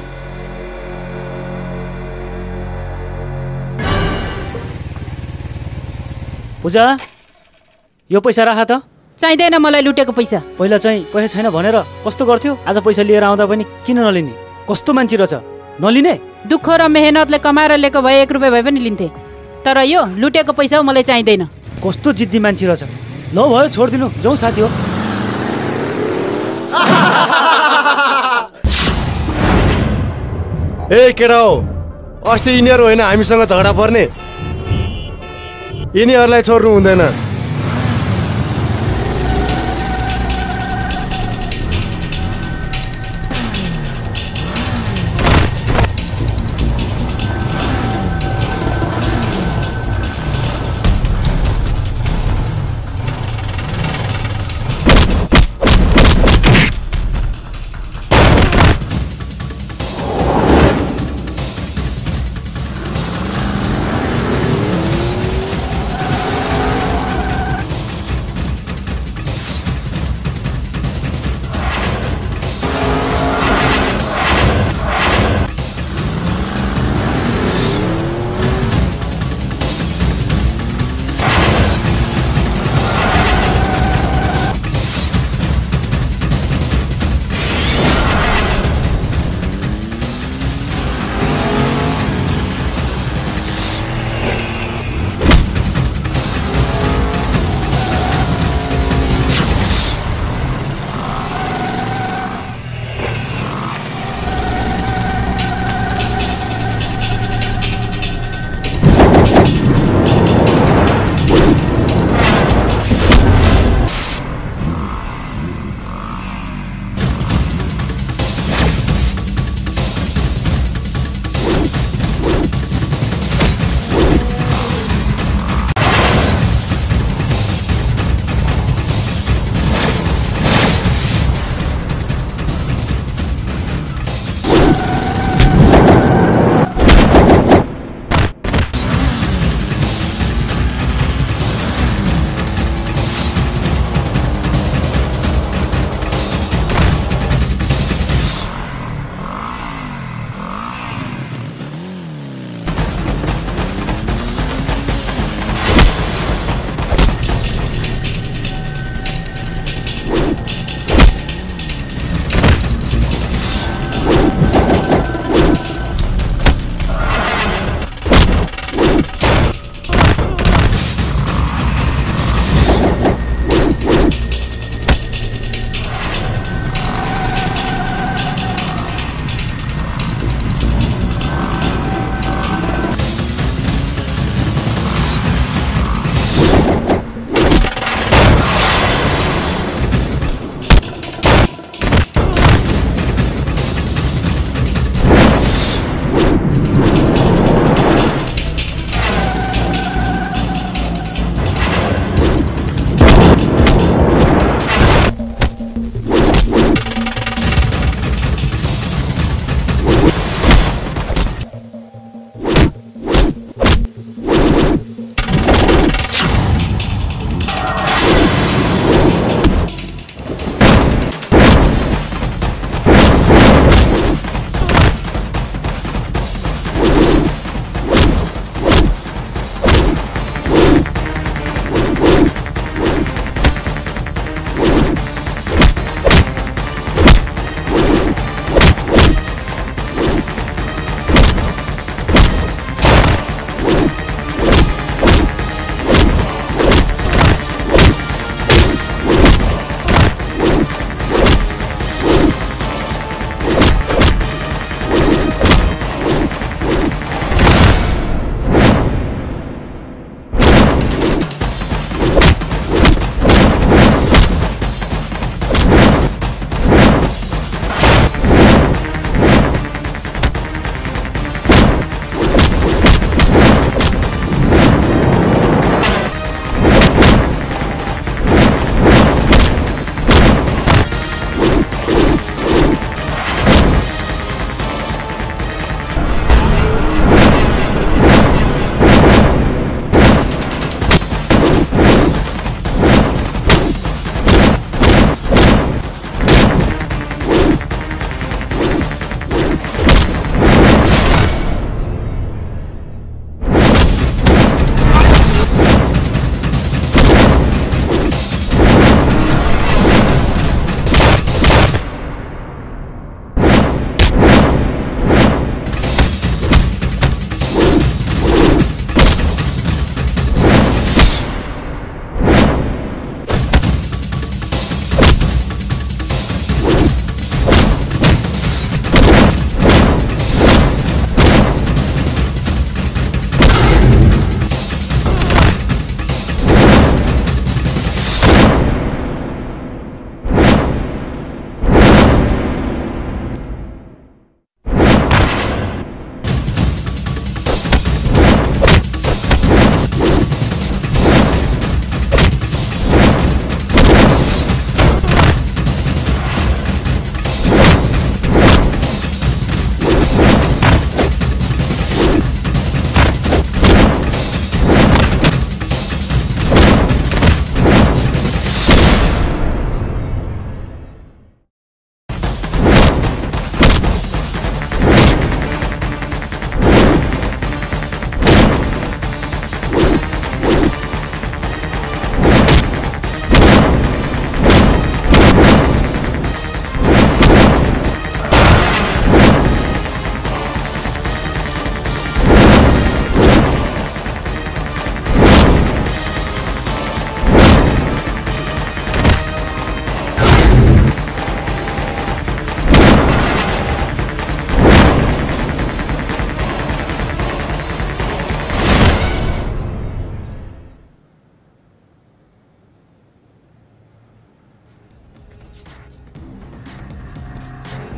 पूजा, यो पैसा राख त। चाहिँदैन मलाई लुटेको पैसा। पहिला चाहिँ पैसा छैन भनेर कस्तो गर्थ्यो, आज पैसा लिएर आउँदा पनि किन नलिने? कस्तो मान्छे रहेछ, नलिने? दुःख र मेहनतले कमाएर लिएको भए एक रुपियाँ भए पनि लिन्थे, तर यो लुटेको पैसा हो, मलाई चाहिँदैन। कस्तो जिद्दी मान्छे रहेछ। ल भयो, छोडिदिनु, जाउँ साथी हो। ए केटा हो, अस्ति यिनीहरू होइन हामीसँग झगडा पर्ने, यिनीहरूलाई छोड्नु हुँदैन।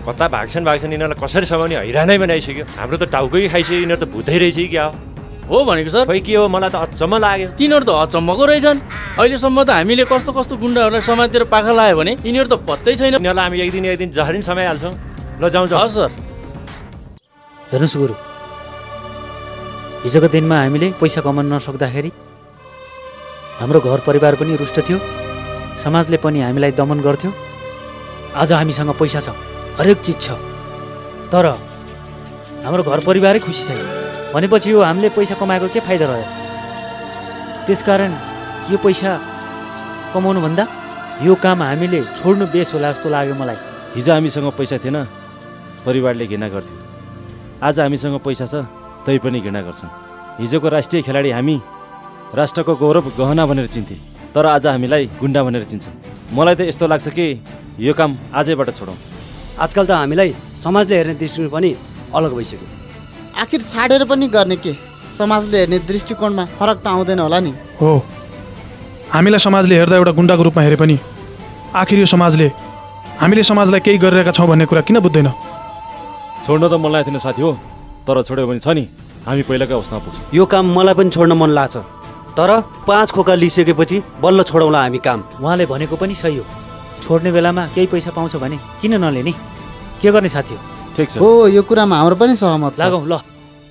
कता भाग्छन् भाग्छन् यिनीहरूलाई कसरी समाउने हैरानै बनाइसक्यो। हाम्रो त टाउकै खाइसक्यो, यिनीहरू त भुतै रहेछ कि क्या हो भनेको सर? खोइ के हो, मलाई त अचम्म लाग्यो। तिनीहरू त अचम्मको रहेछन्। अहिलेसम्म त हामीले कस्तो कस्तो गुन्डाहरूलाई समातेर पाखा लायो भने यिनीहरू त पत्तै छैन। यिनीहरूलाई हामी एक दिन एक दिन जसरी पनि समाइहाल्छौँ। ल जाउँ जाउँ। सर हेर्नुहोस् गुरु, हिजोको दिनमा हामीले पैसा कमाउन नसक्दाखेरि हाम्रो घर परिवार पनि रुष्ट थियो, समाजले पनि हामीलाई दमन गर्थ्यो। आज हामीसँग पैसा छ, हरेक चिज छ, तर हाम्रो घर परिवारै खुसी छैन भनेपछि यो हामीले पैसा कमाएको के फाइदा रह्यो? त्यसकारण यो पैसा कमाउनुभन्दा यो काम हामीले छोड्नु बेस होला जस्तो लाग्यो मलाई। हिजो हामीसँग पैसा थिएन, परिवारले घृणा गर्थ्यो। आज हामीसँग पैसा छ, तै पनि घृणा गर्छन्। हिजोको राष्ट्रिय खेलाडी हामी राष्ट्रको गौरव गहना भनेर चिन्थे, तर आज हामीलाई गुन्डा भनेर चिन्छन्। मलाई त यस्तो लाग्छ कि यो काम आजैबाट छोडौँ। आजकल त हामीलाई समाजले हेर्ने दृष्टिकोण पनि अलग भइसक्यो। आखिर छाडेर पनि गर्ने के? समाजले हेर्ने दृष्टिकोणमा फरक त आउँदैन होला नि। हो, हामीलाई समाजले हेर्दा एउटा गुन्डाको रूपमा हेरे पनि आखिर यो समाजले हामीले समाजलाई केही गरिरहेका छौँ भन्ने कुरा किन बुझ्दैन? छोड्न त मन लागेको थिएन साथी हो, तर छोड्यो भने छ नि हामी पहिलाकै अवस्थामा पुग्छौँ। यो काम मलाई पनि छोड्न मन लाग्छ, तर पाँच खोका लिइसकेपछि बल्ल छोडौँला हामी काम। उहाँले भनेको पनि सही हो, छोड्ने बेलामा केही पैसा पाउँछ भने किन नलिने? के गर्ने साथी हो? ठिक छ। हो, यो कुरामा हाम्रो पनि सहमत छ। लागौँ ल।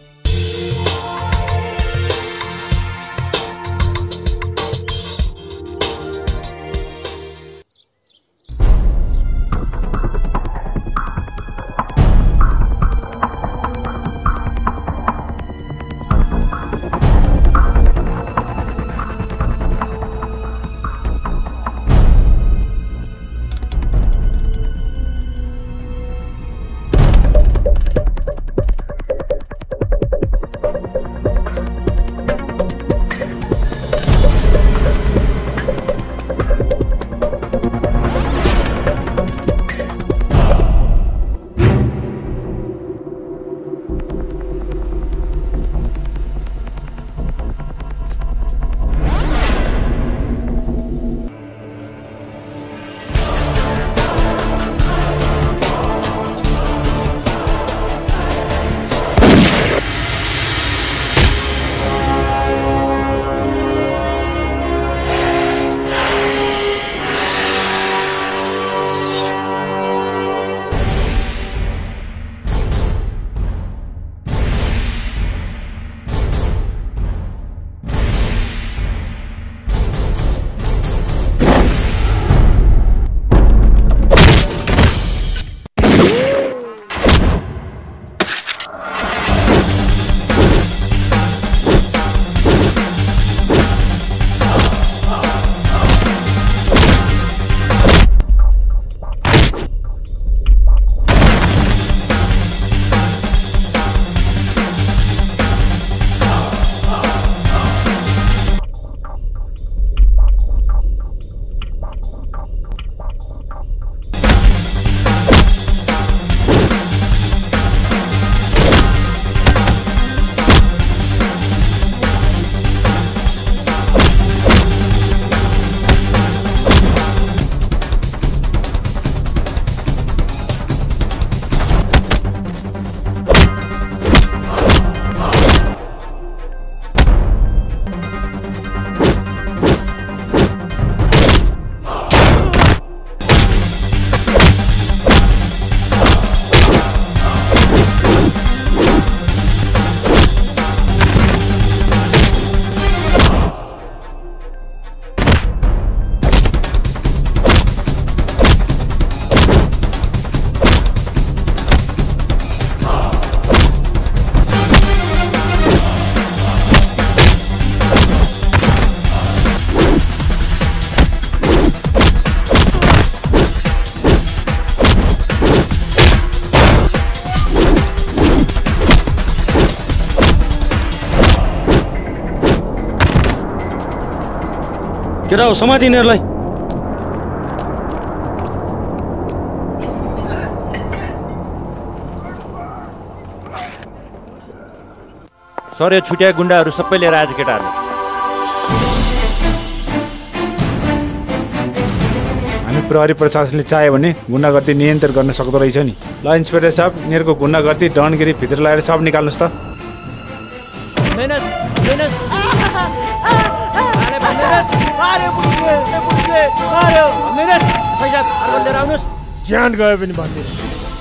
केटा हो समात यिनीहरूलाई। सर यो छुट्या गुन्डाहरू सबै लिएर आज केटाहरूले हामी प्रहरी प्रशासनले चाह्यो भने गुन्डागर्दी नियन्त्रण गर्न सक्दो रहेछ नि। ल इन्सपेक्टर साहब, यिनीहरूको गुन्डागर्दी डनगिरी भित्र लगाएर सब निकाल्नुहोस् त। ज्यान गयो पनि भन्दिनँ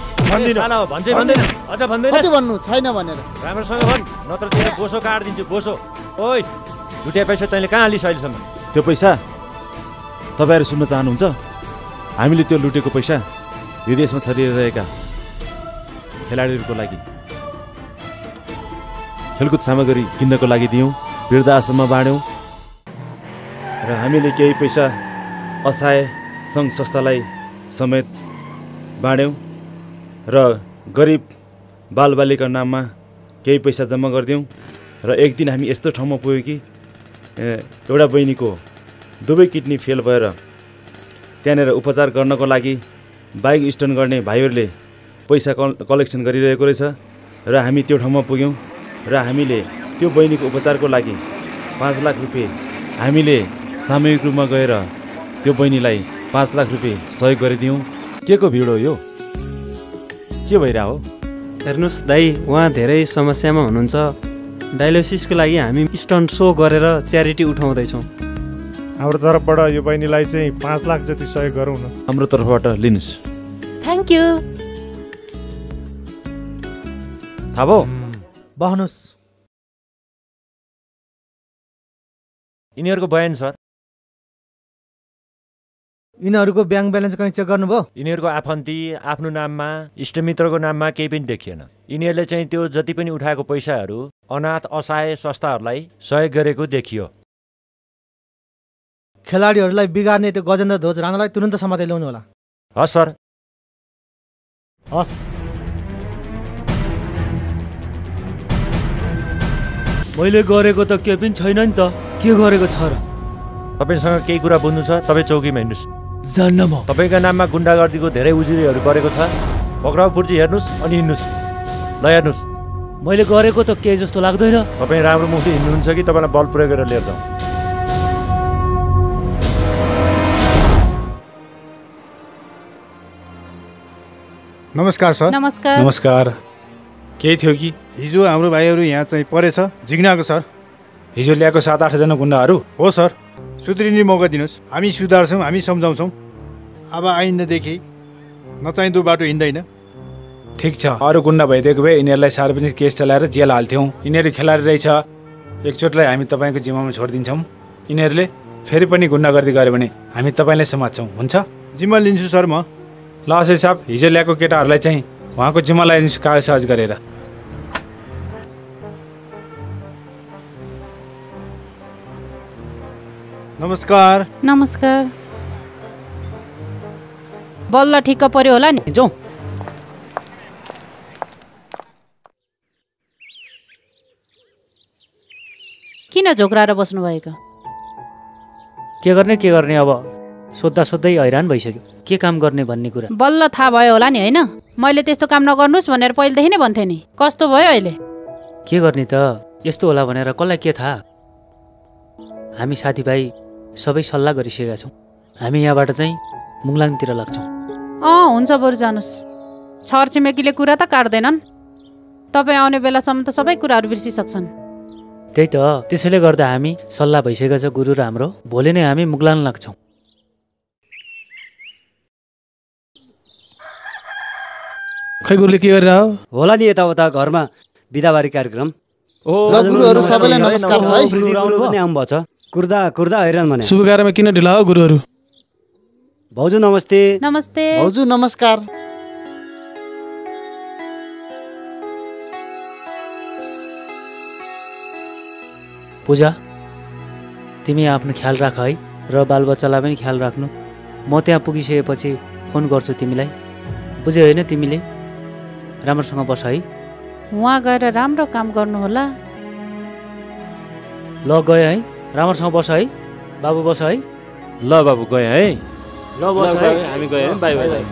कति भन्नु छैन भनेर राम्रोसँग भन्, नत्र तेरो बोसो काटिदिन्छु। बोसो ओइ, लुटे पैसा तैँले कहाँ लिस अहिलेसम्म? त्यो पैसा तपाईँहरू सुन्न चाहनुहुन्छ? हामीले त्यो लुटेको पैसा विदेशमा छरिरहेका खेलाडीहरूको लागि खेलकुद सामग्री किन्नको लागि दियौँ, वृद्ध आश्रममा बाँड्यौँ र हामीले केही पैसा असहाय सङ्घ संस्थालाई समेत बाँड्यौँ र गरिब बालबालिका नाममा केही पैसा जम्मा गरिदियौँ। र एक दिन हामी यस्तो ठाउँमा पुग्यौँ कि एउटा बहिनीको दुवै किडनी फेल भएर त्यहाँनिर उपचार गर्नको लागि बाइक स्टन्ट गर्ने भाइहरूले पैसा कलेक्सन गरिरहेको रहेछ र हामी त्यो ठाउँमा पुग्यौँ र हामीले त्यो बहिनीको उपचारको लागि पाँच लाख रुपियाँ हामीले सामूहिक रूपमा गएर त्यो बहिनीलाई पाँच लाख रुपियाँ सहयोग गरिदियौँ। के को भिड हो यो? के भइरह हो? हेर्नुहोस् दाइ, उहाँ धेरै समस्यामा हुनुहुन्छ। डायलिसिसको लागि हामी स्टन्ट सो गरेर च्यारिटी उठाउँदैछौँ। हाम्रो तर्फबाट यो बहिनीलाई चाहिँ पाँच लाख जति सहयोग गरौँ न। हाम्रो तर्फबाट लिनुहोस्। Thank you. थाहा भयो? बस्नुहोस्। यिनीहरूको बयान सर। यिनीहरूको ब्याङ्क ब्यालेन्स कहीँ चेक गर्नुभयो? यिनीहरूको आफन्ती आफ्नो नाममा इष्टमित्रको नाममा केही पनि देखिएन। यिनीहरूले चाहिँ त्यो जति पनि उठाएको पैसाहरू अनाथ असहाय संस्थाहरूलाई सहयोग गरेको देखियो। खेलाडीहरूलाई बिगार्ने त्यो गजेन्द्र ध्वज राणालाई तुरन्त समाते ल्याउनु होला। हस् सर। हस्। मैले गरेको त केही पनि छैन नि त। के गरेको छ र? तपाईँसँग केही कुरा बुझ्नु छ? तपाईँ चौकीमा हिँड्नुहोस्। जान्न म। तपाईँका नाममा गुन्डागर्दीको धेरै उजुरीहरू गरेको छ। पक्राउ पुर्जी हेर्नुहोस् अनि हिँड्नुहोस्। ल हेर्नुहोस्। मैले गरेको त केही जस्तो लाग्दैन। तपाईँ राम्रो मुखले हिँड्नुहुन्छ कि तपाईँलाई बल प्रयोग गरेर लिएर जाउँ? नमस्कार सर। नमस्कार। नमस्कार। केही थियो कि? हिजो हाम्रो भाइहरू यहाँ चाहिँ परेछ जिग्नाको सर। हिजो ल्याएको सात आठजना गुन्डाहरू? हो सर। सुध्रिने मौका दिनुहोस्, हामी सुधार्छौँ, हामी सम्झाउँछौँ। अब आइन्दादेखि नचाहिँदो बाटो हिँड्दैन। ठिक छ, अरू गुन्डा भइदिएको भए यिनीहरूलाई सार्वजनिक केस चलाएर जेल हाल्थ्यौँ। यिनीहरू खेलाडी रहेछ, एकचोटलाई हामी तपाईँको जिम्मामा छोडिदिन्छौँ। यिनीहरूले फेरि पनि गुन्डागर्दी गर्यो भने हामी तपाईँलाई समात्छौँ, हुन्छ? जिम्मा लिन्छु सर म। ल असै साहब, हिजो ल्याएको केटाहरूलाई चाहिँ उहाँको जिम्मा लगाइदिन्छु कागज गरेर। नमस्कार। नमस्कार। बल्ल ठिक्क पर्यो होला नि। जाउँ। किन झोक्राएर बस्नुभएको? के गर्ने के गर्ने अब सोद्धा सोध्दै हैरान भइसक्यो। के काम गर्ने भन्ने कुरा बल्ल थाहा भयो होला नि, होइन? मैले त्यस्तो काम नगर्नुहोस् भनेर पहिलेदेखि नै भन्थेँ नि। कस्तो भयो अहिले? के गर्ने त, यस्तो होला भनेर कसलाई के थाहा? हामी साथीभाइ सबै सल्लाह गरिसकेका छौँ। हामी यहाँबाट चाहिँ मुङलाङतिर लाग्छौँ। अँ हुन्छ, बरु जानुहोस्। छरछिमेकीले कुरा त काट्दैनन्। तपाईँ आउने बेलासम्म त सबै कुराहरू बिर्सिसक्छन्। त्यही त, त्यसैले गर्दा हामी सल्लाह भइसकेको छ गुरु र हाम्रो। भोलि नै हामी मुगलाङ लाग्छौँ। खै गुरुले के गरिरह होला नि यताउता घरमा बिदाबारी कार्यक्रम। ओ गुरुहरू सबैलाई नमस्कार छ है। गुरुहरू पनि आउनुभएको छ। कुर्दा कुर्दा हैरान भने। शुभ कार्यमा किन ढिला हो गुरुहरू? भाउजू नमस्ते। नमस्ते। भाउजू नमस्कार। पूजा, तिमी आफ्नो ख्याल राख है र बालबच्चालाई पनि ख्याल राख्नु। म त्यहाँ पुगिसकेपछि फोन गर्छु तिमीलाई, बुझ्यौ होइन? तिमीले राम्रोसँग बस है। उहाँ गएर राम्रो काम गर्नुहोला। ल गएँ है, राम्रोसँग बस है। बाबु बस है। ल बाबु गएँ है। ल बस है, हामी गयौँ। Bye bye.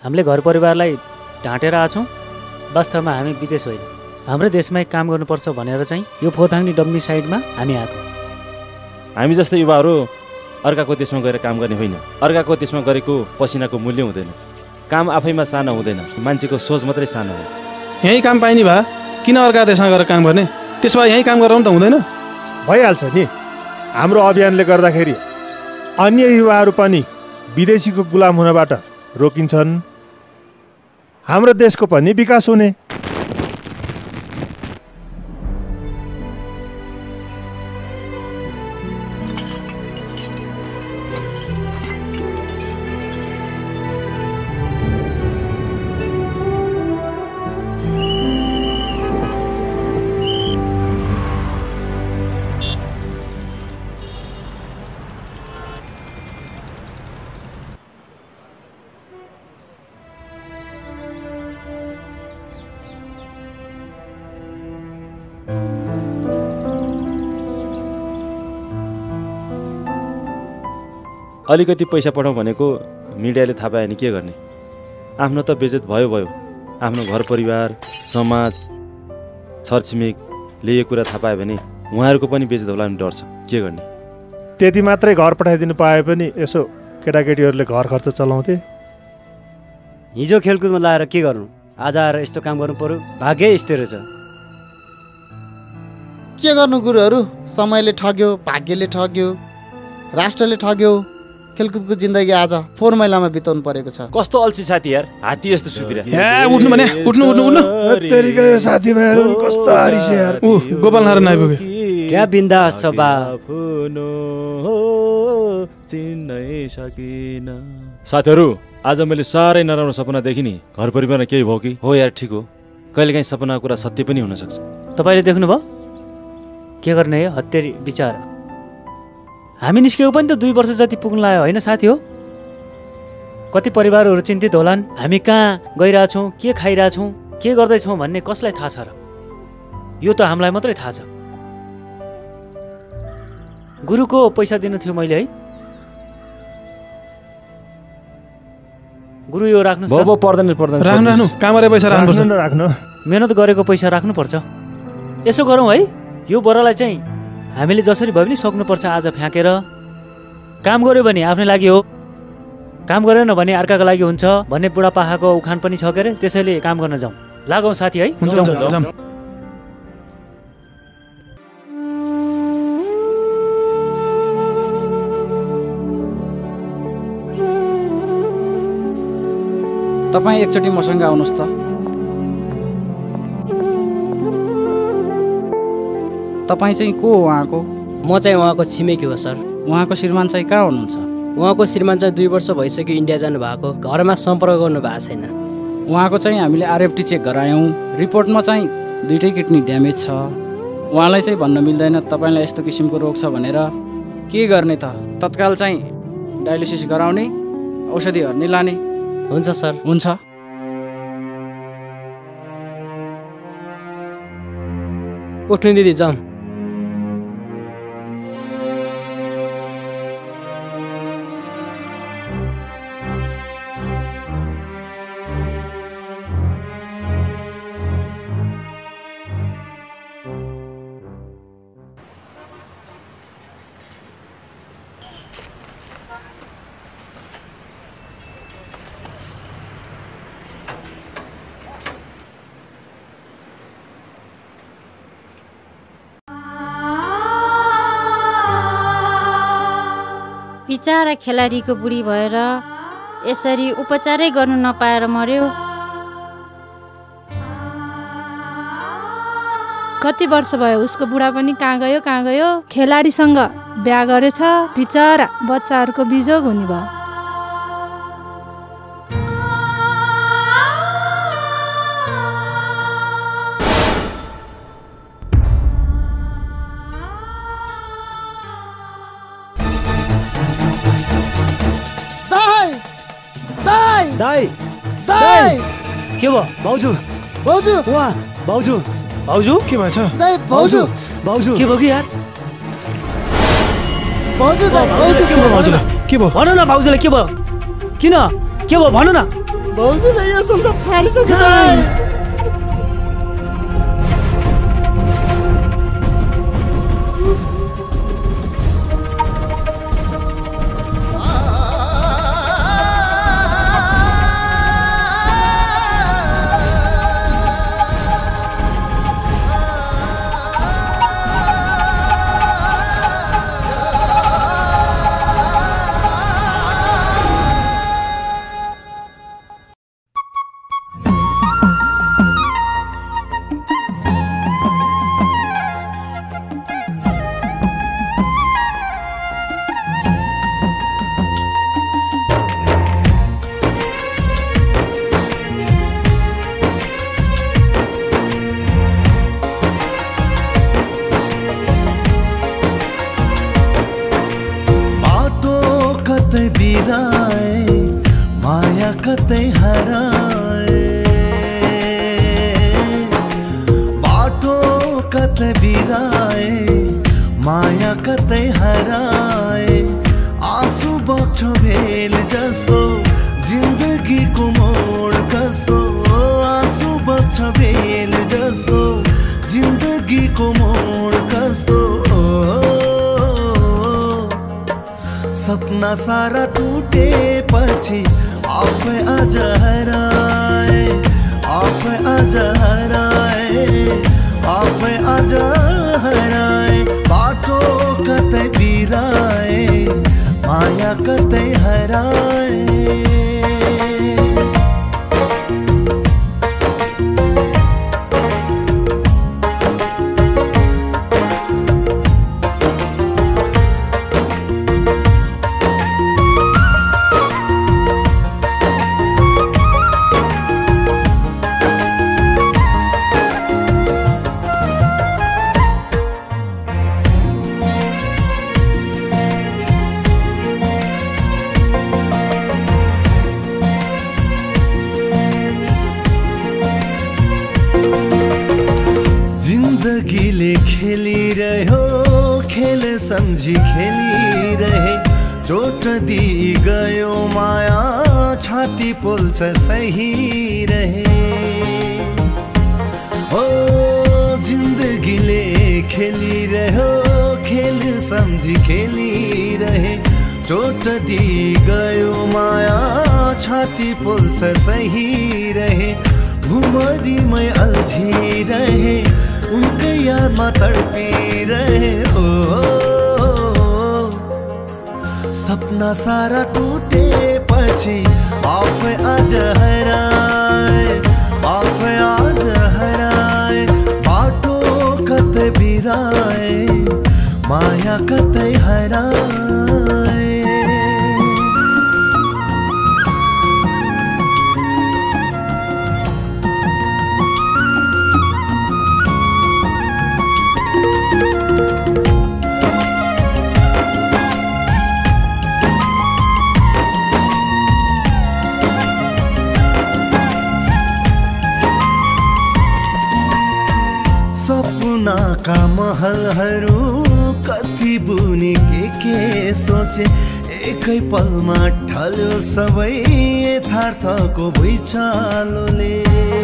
हामीले घर परिवारलाई ढाँटेर आछौँ। वास्तवमा हामी विदेश होइन, हाम्रो देशमै काम गर्नुपर्छ भनेर चाहिँ यो फोहोर फ्याँक्ने डम्नी साइडमा हामी आएको। हामी जस्तै युवाहरू अर्काको देशमा गएर काम गर्ने होइन। अर्काको देशमा गरेको पसिनाको मूल्य हुँदैन। काम आफैमा सानो हुँदैन, मान्छेको सोच मात्रै सानो हो। यहीँ काम पाइने भए किन अर्का देशमा गएर काम गर्ने? त्यसो भए यहीँ काम गराउनु त हुँदैन? भइहाल्छ नि। हाम्रो अभियानले गर्दाखेरि अन्य युवाहरू पनि विदेशीको गुलाम हुनबाट रोकिन्छन्, हाम्रो देशको पनि विकास हुने। अलिकति पैसा पठाउँ भनेको मिडियाले थाहा पायो भने के गर्ने? आफ्नो त बेइज्जत भयो भयो, आफ्नो घर परिवार, समाज, छरछिमेकले यो कुरा थाहा पायो भने उहाँहरूको पनि बेइज्जत होला भने डर छ। के गर्ने? त्यति मात्रै घर पठाइदिनु पाए पनि यसो केटाकेटीहरूले घर खर्च चलाउँथे। हिजो खेलकुदमा लाएर के गर्नु, आज आएर यस्तो काम गर्नु पर्यो। भाग्य यस्तो रहेछ। के गर्नु गुरुहरू, समयले ठग्यो, भाग्यले ठग्यो, राष्ट्रले ठग्यो। खेलकुदको जिन्दगी आज फोहोर मैलामा बिताउनु परेको छ। कस्तो अल्छी साथी यार, हात्ती जस्तो सुतिरा। ए उठ्नु भने उठ्नु उठ्नु उठ्नु तेरीका यो साथीभाइहरू कस्तो हारिस यार। उ गोपाल नारायण आइपुग्यो। क्या बिन्दास छ बा। साथीहरू, आज मैले साह्रै नराम्रो सपना देखेँ नि। घर परिवारमा केही भयो कि? हो यार, ठिक हो। कहिलेकाहीँ सपनाको कुरा सत्य पनि हुन सक्छ। तपाईँले देख्नुभयो? के गर्ने है हत्तेरी विचार। हामी निस्केको पनि त दुई वर्ष जति पुग्न लाग्यो होइन साथी हो? कति परिवारहरू चिन्तित होलान्, हामी कहाँ गइरहेछौँ, के खाइरहेछौँ, के गर्दैछौँ भन्ने कसलाई थाहा छ र? यो त हामीलाई मात्रै थाहा छ। गुरुको पैसा दिनु थियो मैले है। गुरु यो राख्नु पर्दैन पर्दैन राख्नु राख्नु काम गरे पैसा राख्नुपर्छ। राख्नु मेहनत गरेको पैसा राख्नुपर्छ। यसो गरौँ है, यो बरालाई चाहिँ हामीले जसरी भए पनि सक्नुपर्छ। आज फ्याँकेर काम गऱ्यो भने आफ्नै लागि हो, काम गरेन भने अर्काको लागि हुन्छ भन्ने बुढापाखाको उखान पनि छ के अरे। त्यसैले काम गर्न जाउँ। लागौँ साथी है। तपाईँ एकचोटि मसँग आउनुहोस् त। तपाईँ चाहिँ को हो उहाँको? म चाहिँ उहाँको छिमेकी हो सर। उहाँको श्रीमान चाहिँ कहाँ हुनुहुन्छ? उहाँको श्रीमान चाहिँ दुई वर्ष भइसक्यो इन्डिया जानुभएको, घरमा सम्पर्क गर्नु भएको छैन। उहाँको चाहिँ हामीले आरएफटी चेक गरायौँ, रिपोर्टमा चाहिँ दुइटै किडनी ड्यामेज छ। उहाँलाई चाहिँ भन्न मिल्दैन तपाईँलाई यस्तो किसिमको रोग छ भनेर। के गर्ने त, तत्काल चाहिँ डायलिसिस गराउने, औषधिहरू नै लाने। हुन्छ सर। हुन्छ। उठ्नु दिदी, जाउँ। बिचारा खेलाडीको बुढी भएर यसरी उपचारै गर्नु नपाएर मर्यो। कति वर्ष भयो उसको बुढा पनि कहाँ गयो कहाँ गयो। खेलाडीसँग बिहा गरेछ, बिचारा बच्चाहरूको बिजोग हुने भयो। दाई दाई के भयो? भाउजू भाउजू वाह भाउजू भाउजू के भएछ? दाई भाउजू भाउजू के भयो कि यार? भाउजू दाई भाउजू के भयो भाउजूलाई? के भयो? भन न भाउजूलाई के भयो? किन के भयो भन न। भाउजूले यो संसार छाडिसक्यो दाइ। सारा टूटे पछि आफै आज हराए आफै आज हराए आफै आज हराए बाटो कतै बिराए माया कतै हराए सम्झी खेली रहे चोट दी गयो माया छाती पोल्छ सही रहे ओ जिन्दगीले खेली रह्यो खेल सम्झी खेली रहे चोट दी गयो माया छाती पोल्छ सही रहे भुमरीमै अल्झी रहे उनकै यादमा तडपी रहे ओ सपना सारा टूटे पछि आफै आज हराए आफै आज हराए बाटो कतै बिराए माया कतै हराए का महलहरू कति बुनी के के सोचे एकै पलमा ढल्यो सबै यथार्थको भुइँचालोले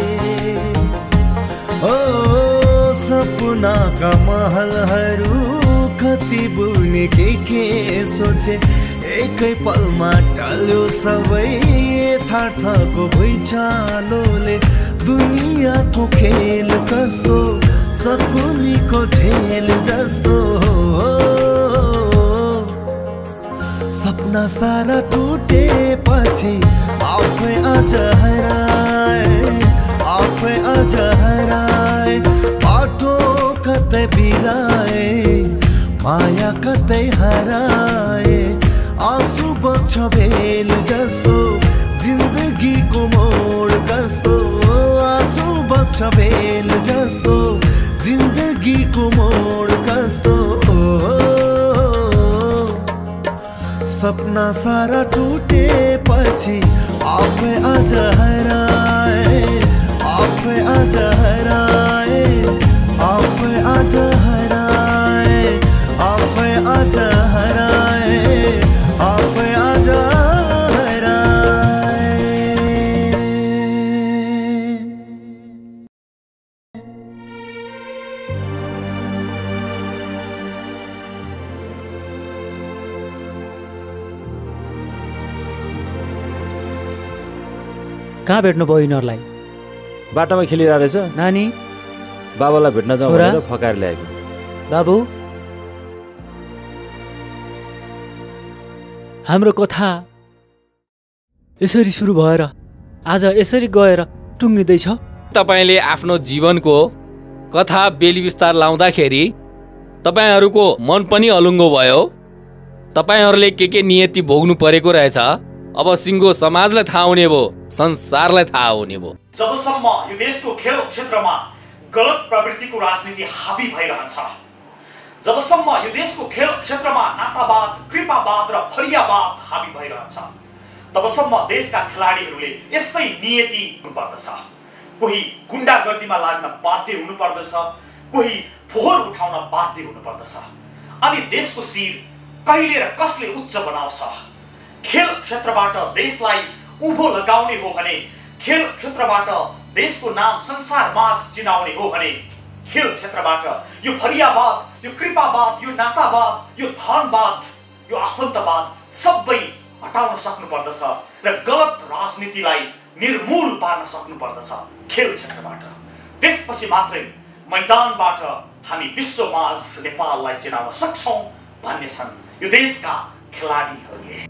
ओ सपनाका महलहरू कति बुनी के के सोचे एकै पलमा ढल्यो सबै यथार्थको भुइँचालोले दुनियाँको खेल कस्तो सकुनीको झेल जस्तो सपना सारा टूटे पछि आफै आज हराए आफै आज हराए बाटो कतै बिराए माया कतै हराए आँसु बग्छ भेल जस्तो जिन्दगीको मोड कस्तो आँसु बग्छ भेल जस्तो जिन्दगीको मोड कस्तो सपना सारा टूटे पछि आफै आज हराए आफै आज हराए आफै आज हराए आफै आज हराए आफै आज हराए कहाँ भेट्नु भयो यिनीहरूलाई? बाटोमा खेलिरहेको रहेछ। नानी बाबालाई भेट्न जाउँ छोरा? भनेर फकाएर ल्याएको। बाबु हाम्रो कथा यसरी सुरु भएर आज यसरी गएर टुङ्गिँदैछ। तपाईँले आफ्नो जीवनको कथा बेली विस्तार लाउँदाखेरि तपाईँहरूको मन पनि अलुङ्गो भयो। तपाईँहरूले के के नियति भोग्नु परेको रहेछ। अब सिङ्गो समाजलाई थाहा हुने भयो, संसारलाई थाहा हुने भयो। जबसम्म यो देशको खेल क्षेत्रमा गलत प्रवृत्तिको राजनीति हाबी भइरहन्छ, जबसम्म यो देशको खेल क्षेत्रमा नातावाद, कृपावाद र फरियावाद हाबी भइरहन्छ, तबसम्म देशका खेलाडीहरूले यस्तै नियति हुनुपर्दछ। कोही गुण्डागर्दीमा लाग्न बाध्य हुनुपर्दछ, कोही फोहोर उठाउन बाध्य हुनुपर्दछ। अनि देशको शिर कहिले र कसले उच्च बनाउँछ? खेल क्षेत्रबाट देशलाई उभो लगाउने हो भने, खेल क्षेत्रबाट देशको नाम संसारमाझ चिनाउने हो भने, खेल क्षेत्रबाट यो फरियावाद, यो कृपावाद, यो नातावाद, यो धनवाद, यो आफन्तवाद सबै हटाउन सक्नुपर्दछ र गलत राजनीतिलाई निर्मूल पार्न सक्नुपर्दछ खेल क्षेत्रबाट। त्यसपछि मात्रै मैदानबाट हामी विश्वमाझ नेपाललाई चिनाउन सक्छौँ भन्ने छन् यो देशका खेलाडीहरूले।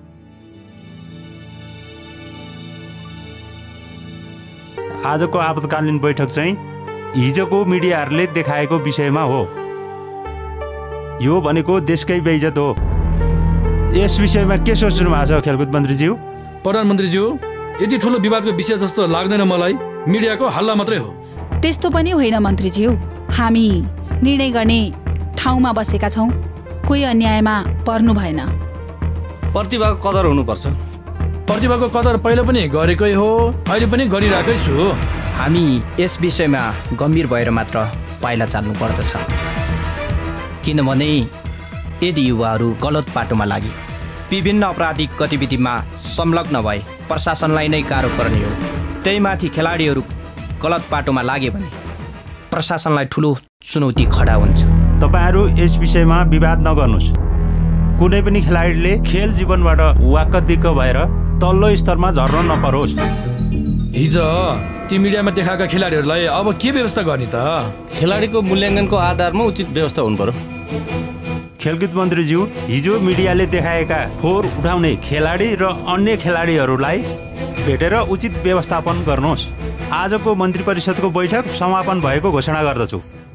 आजको आपतकालीन बैठक चाहिँ हिजोको मिडियाहरूले देखाएको विषयमा हो। यो भनेको देशकै बेइज्जत हो। यस विषयमा के सोच्नु भएको छ खेलकुद मन्त्रीज्यू? प्रधानमन्त्रीज्यू, यति ठुलो विवादको विषय जस्तो लाग्दैन मलाई। मिडियाको हल्ला मात्रै हो। त्यस्तो पनि होइन मन्त्रीज्यू, हामी निर्णय गर्ने ठाउँमा बसेका छौँ, कोही अन्यायमा पर्नु भएन। प्रतिभाको कदर हुनुपर्छ। प्रतिभाको कदर पहिले पनि गरेकै हो, अहिले पनि गरिरहेकै छु। हामी यस विषयमा गम्भीर भएर मात्र पाइला चाल्नु पर्दछ, किनभने यदि युवाहरू गलत बाटोमा लागे, विभिन्न आपराधिक गतिविधिमा संलग्न भए प्रशासनलाई नै गाह्रो पर्ने हो। त्यही माथि खेलाडीहरू गलत बाटोमा लागे भने प्रशासनलाई ठुलो चुनौती खडा हुन्छ। तपाईँहरू यस विषयमा विवाद नगर्नुहोस्। कुनै पनि खेलाडीले खेल जीवनबाट वाक्क दिक्क भएर तल्लो स्तरमा झर्न नपरोस्। हिजो ती मिडियामा देखाएका खेलाडीहरूलाई अब के व्यवस्था गर्ने त? खेलाडीको मूल्याङ्कनको आधारमा उचित व्यवस्था हुनु पर्यो। खेलकुद मन्त्रीज्यू, हिजो मिडियाले देखाएका फोहोर उठाउने खेलाडी र अन्य खेलाडीहरूलाई भेटेर उचित व्यवस्थापन गर्नुहोस्। आजको मन्त्री परिषदको बैठक समापन भएको घोषणा गर्दछु।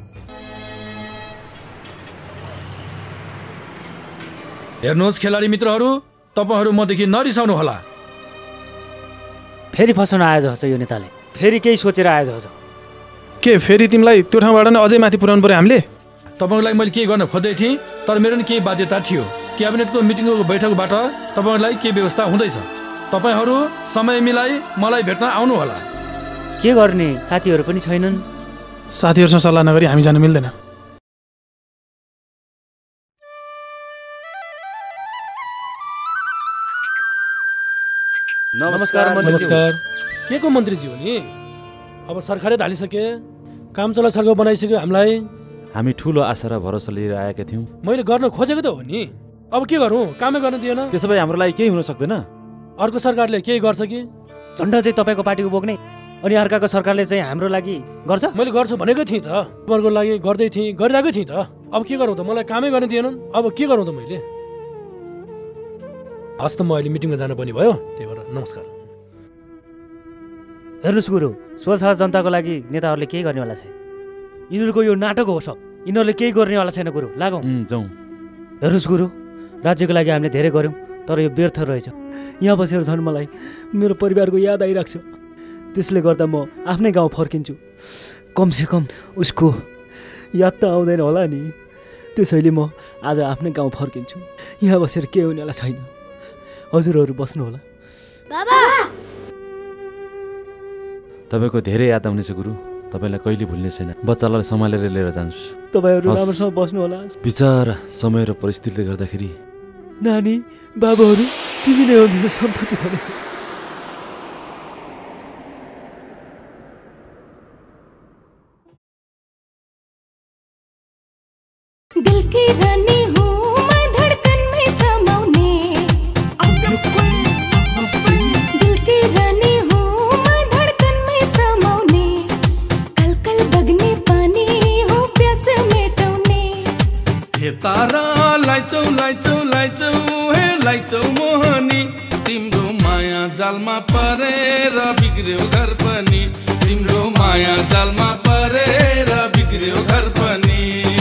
हेर्नुहोस् खेलाडी मित्रहरू, तपाईँहरू मदेखि नरिसाउनु होला। फेरि फसाउन आएछ हस यो नेताले, फेरि केही सोचेर आएछ हस। के फेरि तिमीलाई त्यो ठाउँबाट नै अझै माथि पुर्याउनु पर्यो हामीले? तपाईँहरूलाई मैले केही गर्न खोज्दै थिएँ, तर मेरो नि केही बाध्यता थियो। क्याबिनेटको मिटिङको बैठकबाट तपाईँहरूलाई के व्यवस्था हुँदैछ, तपाईँहरू समय मिलाई मलाई भेट्न आउनु होला। के गर्ने, साथीहरू पनि छैनन्। साथीहरूसँग सल्लाह नगरी हामी जान मिल्दैन। नमस्कार नमस्कार। के को मन्त्रीज्यू हो नि? अब सरकारले ढालिसके, काम चला सरकार बनाइसक्यो हामीलाई। हामी ठुलो आशा र भरोसा लिएर आएका थियौँ। मैले गर्न खोजेको त हो नि, अब के गरौँ? कामै गर्न दिएन। त्यसो भए हाम्रो लागि केही हुन सक्दैन। अर्को सरकारले केही गर्छ कि? झन्डा चाहिँ तपाईँको पार्टीको बोक्ने, अनि अर्काको सरकारले चाहिँ हाम्रो लागि गर्छ। मैले गर्छु भनेकै थिएँ त, तपाईँहरूको लागि गर्दै थिएँ, गरिरहेकै थिएँ त। अब के गरौँ त? मलाई कामै गर्न दिएनन्, अब के गरौँ त मैले? हस् त, म अहिले मिटिङमा जानुपर्ने भयो, त्यही भएर नमस्कार। हेर्नुहोस् गुरु, स्वच्छ जनताको लागि नेताहरूले केही गर्नेवाला छैन। यिनीहरूको यो नाटक हो सब। यिनीहरूले केही गर्नेवाला छैन गुरु, लागौँ जाउँ। हेर्नुहोस् गुरु, राज्यको लागि हामीले धेरै गऱ्यौँ, तर यो व्यर्थ रहेछ। यहाँ बसेर झन् मलाई मेरो परिवारको याद आइरहेको छ। त्यसले गर्दा म आफ्नै गाउँ फर्किन्छु। कमसेकम उसको याद त आउँदैन होला नि। त्यसैले म आज आफ्नै गाउँ फर्किन्छु। यहाँ बसेर केही हुनेवाला छैन। हजुरहरू बस्नु होला। बाबा, तपाईँको धेरै याद आउनेछ गुरु, तपाईँलाई कहिले भुल्ने छैन। बच्चालाई सम्हालेर लिएर जान्छु। तपाईँहरू राम्रोसँग बस्नु होला। बिचारा समय र परिस्थितिले गर्दाखेरि नानी बाबाहरू तिमी नै हो मेरो सम्पत्ति भनेको। दिल की रानी हूँ मैं, धड़कन में समाउने। दिल की रानी हूँ लाइचौ लाइचौ हे लाइचौ मोहनी तिम्रो माया जालमा परेर बिग्रियो घर पनि तिम्रो माया जालमा परेर बिग्रियो घर पनि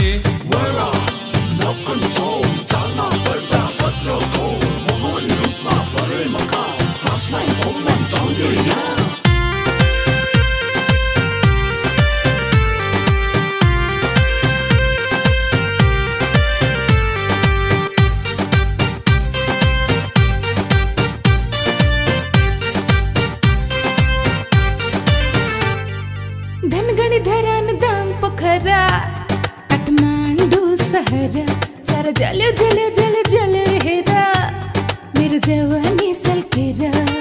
धनगढी धरान दाङ पोखरा काठमाडौँ सहर सारा जल्यो जल्यो जल्यो जल्यो हेरा मेरो जवानी सल्केर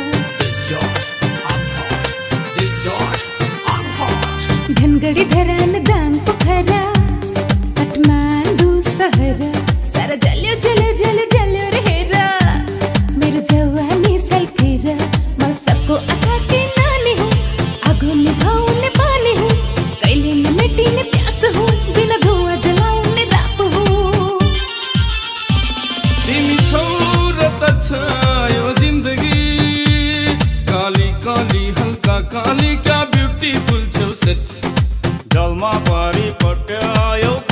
धनगढी धरान दाङ पोखरा काठमाडौँ सहर सारा जल्यो जल्यो जल्यो जल्यो हेरा मेरो जवानी सल्केर म सबको आँखा की नानी हूँ आगो निभाउने पानी हूँ कहिले नमेटिने प्यास हूँ बिना धुआँ जलाउने राप हूँ तिमी छौ र त छ यो जिन्दगी काली काली हल्का काली क्या ब्युटीफुल छौ सेट जलमा पारी पट्यायो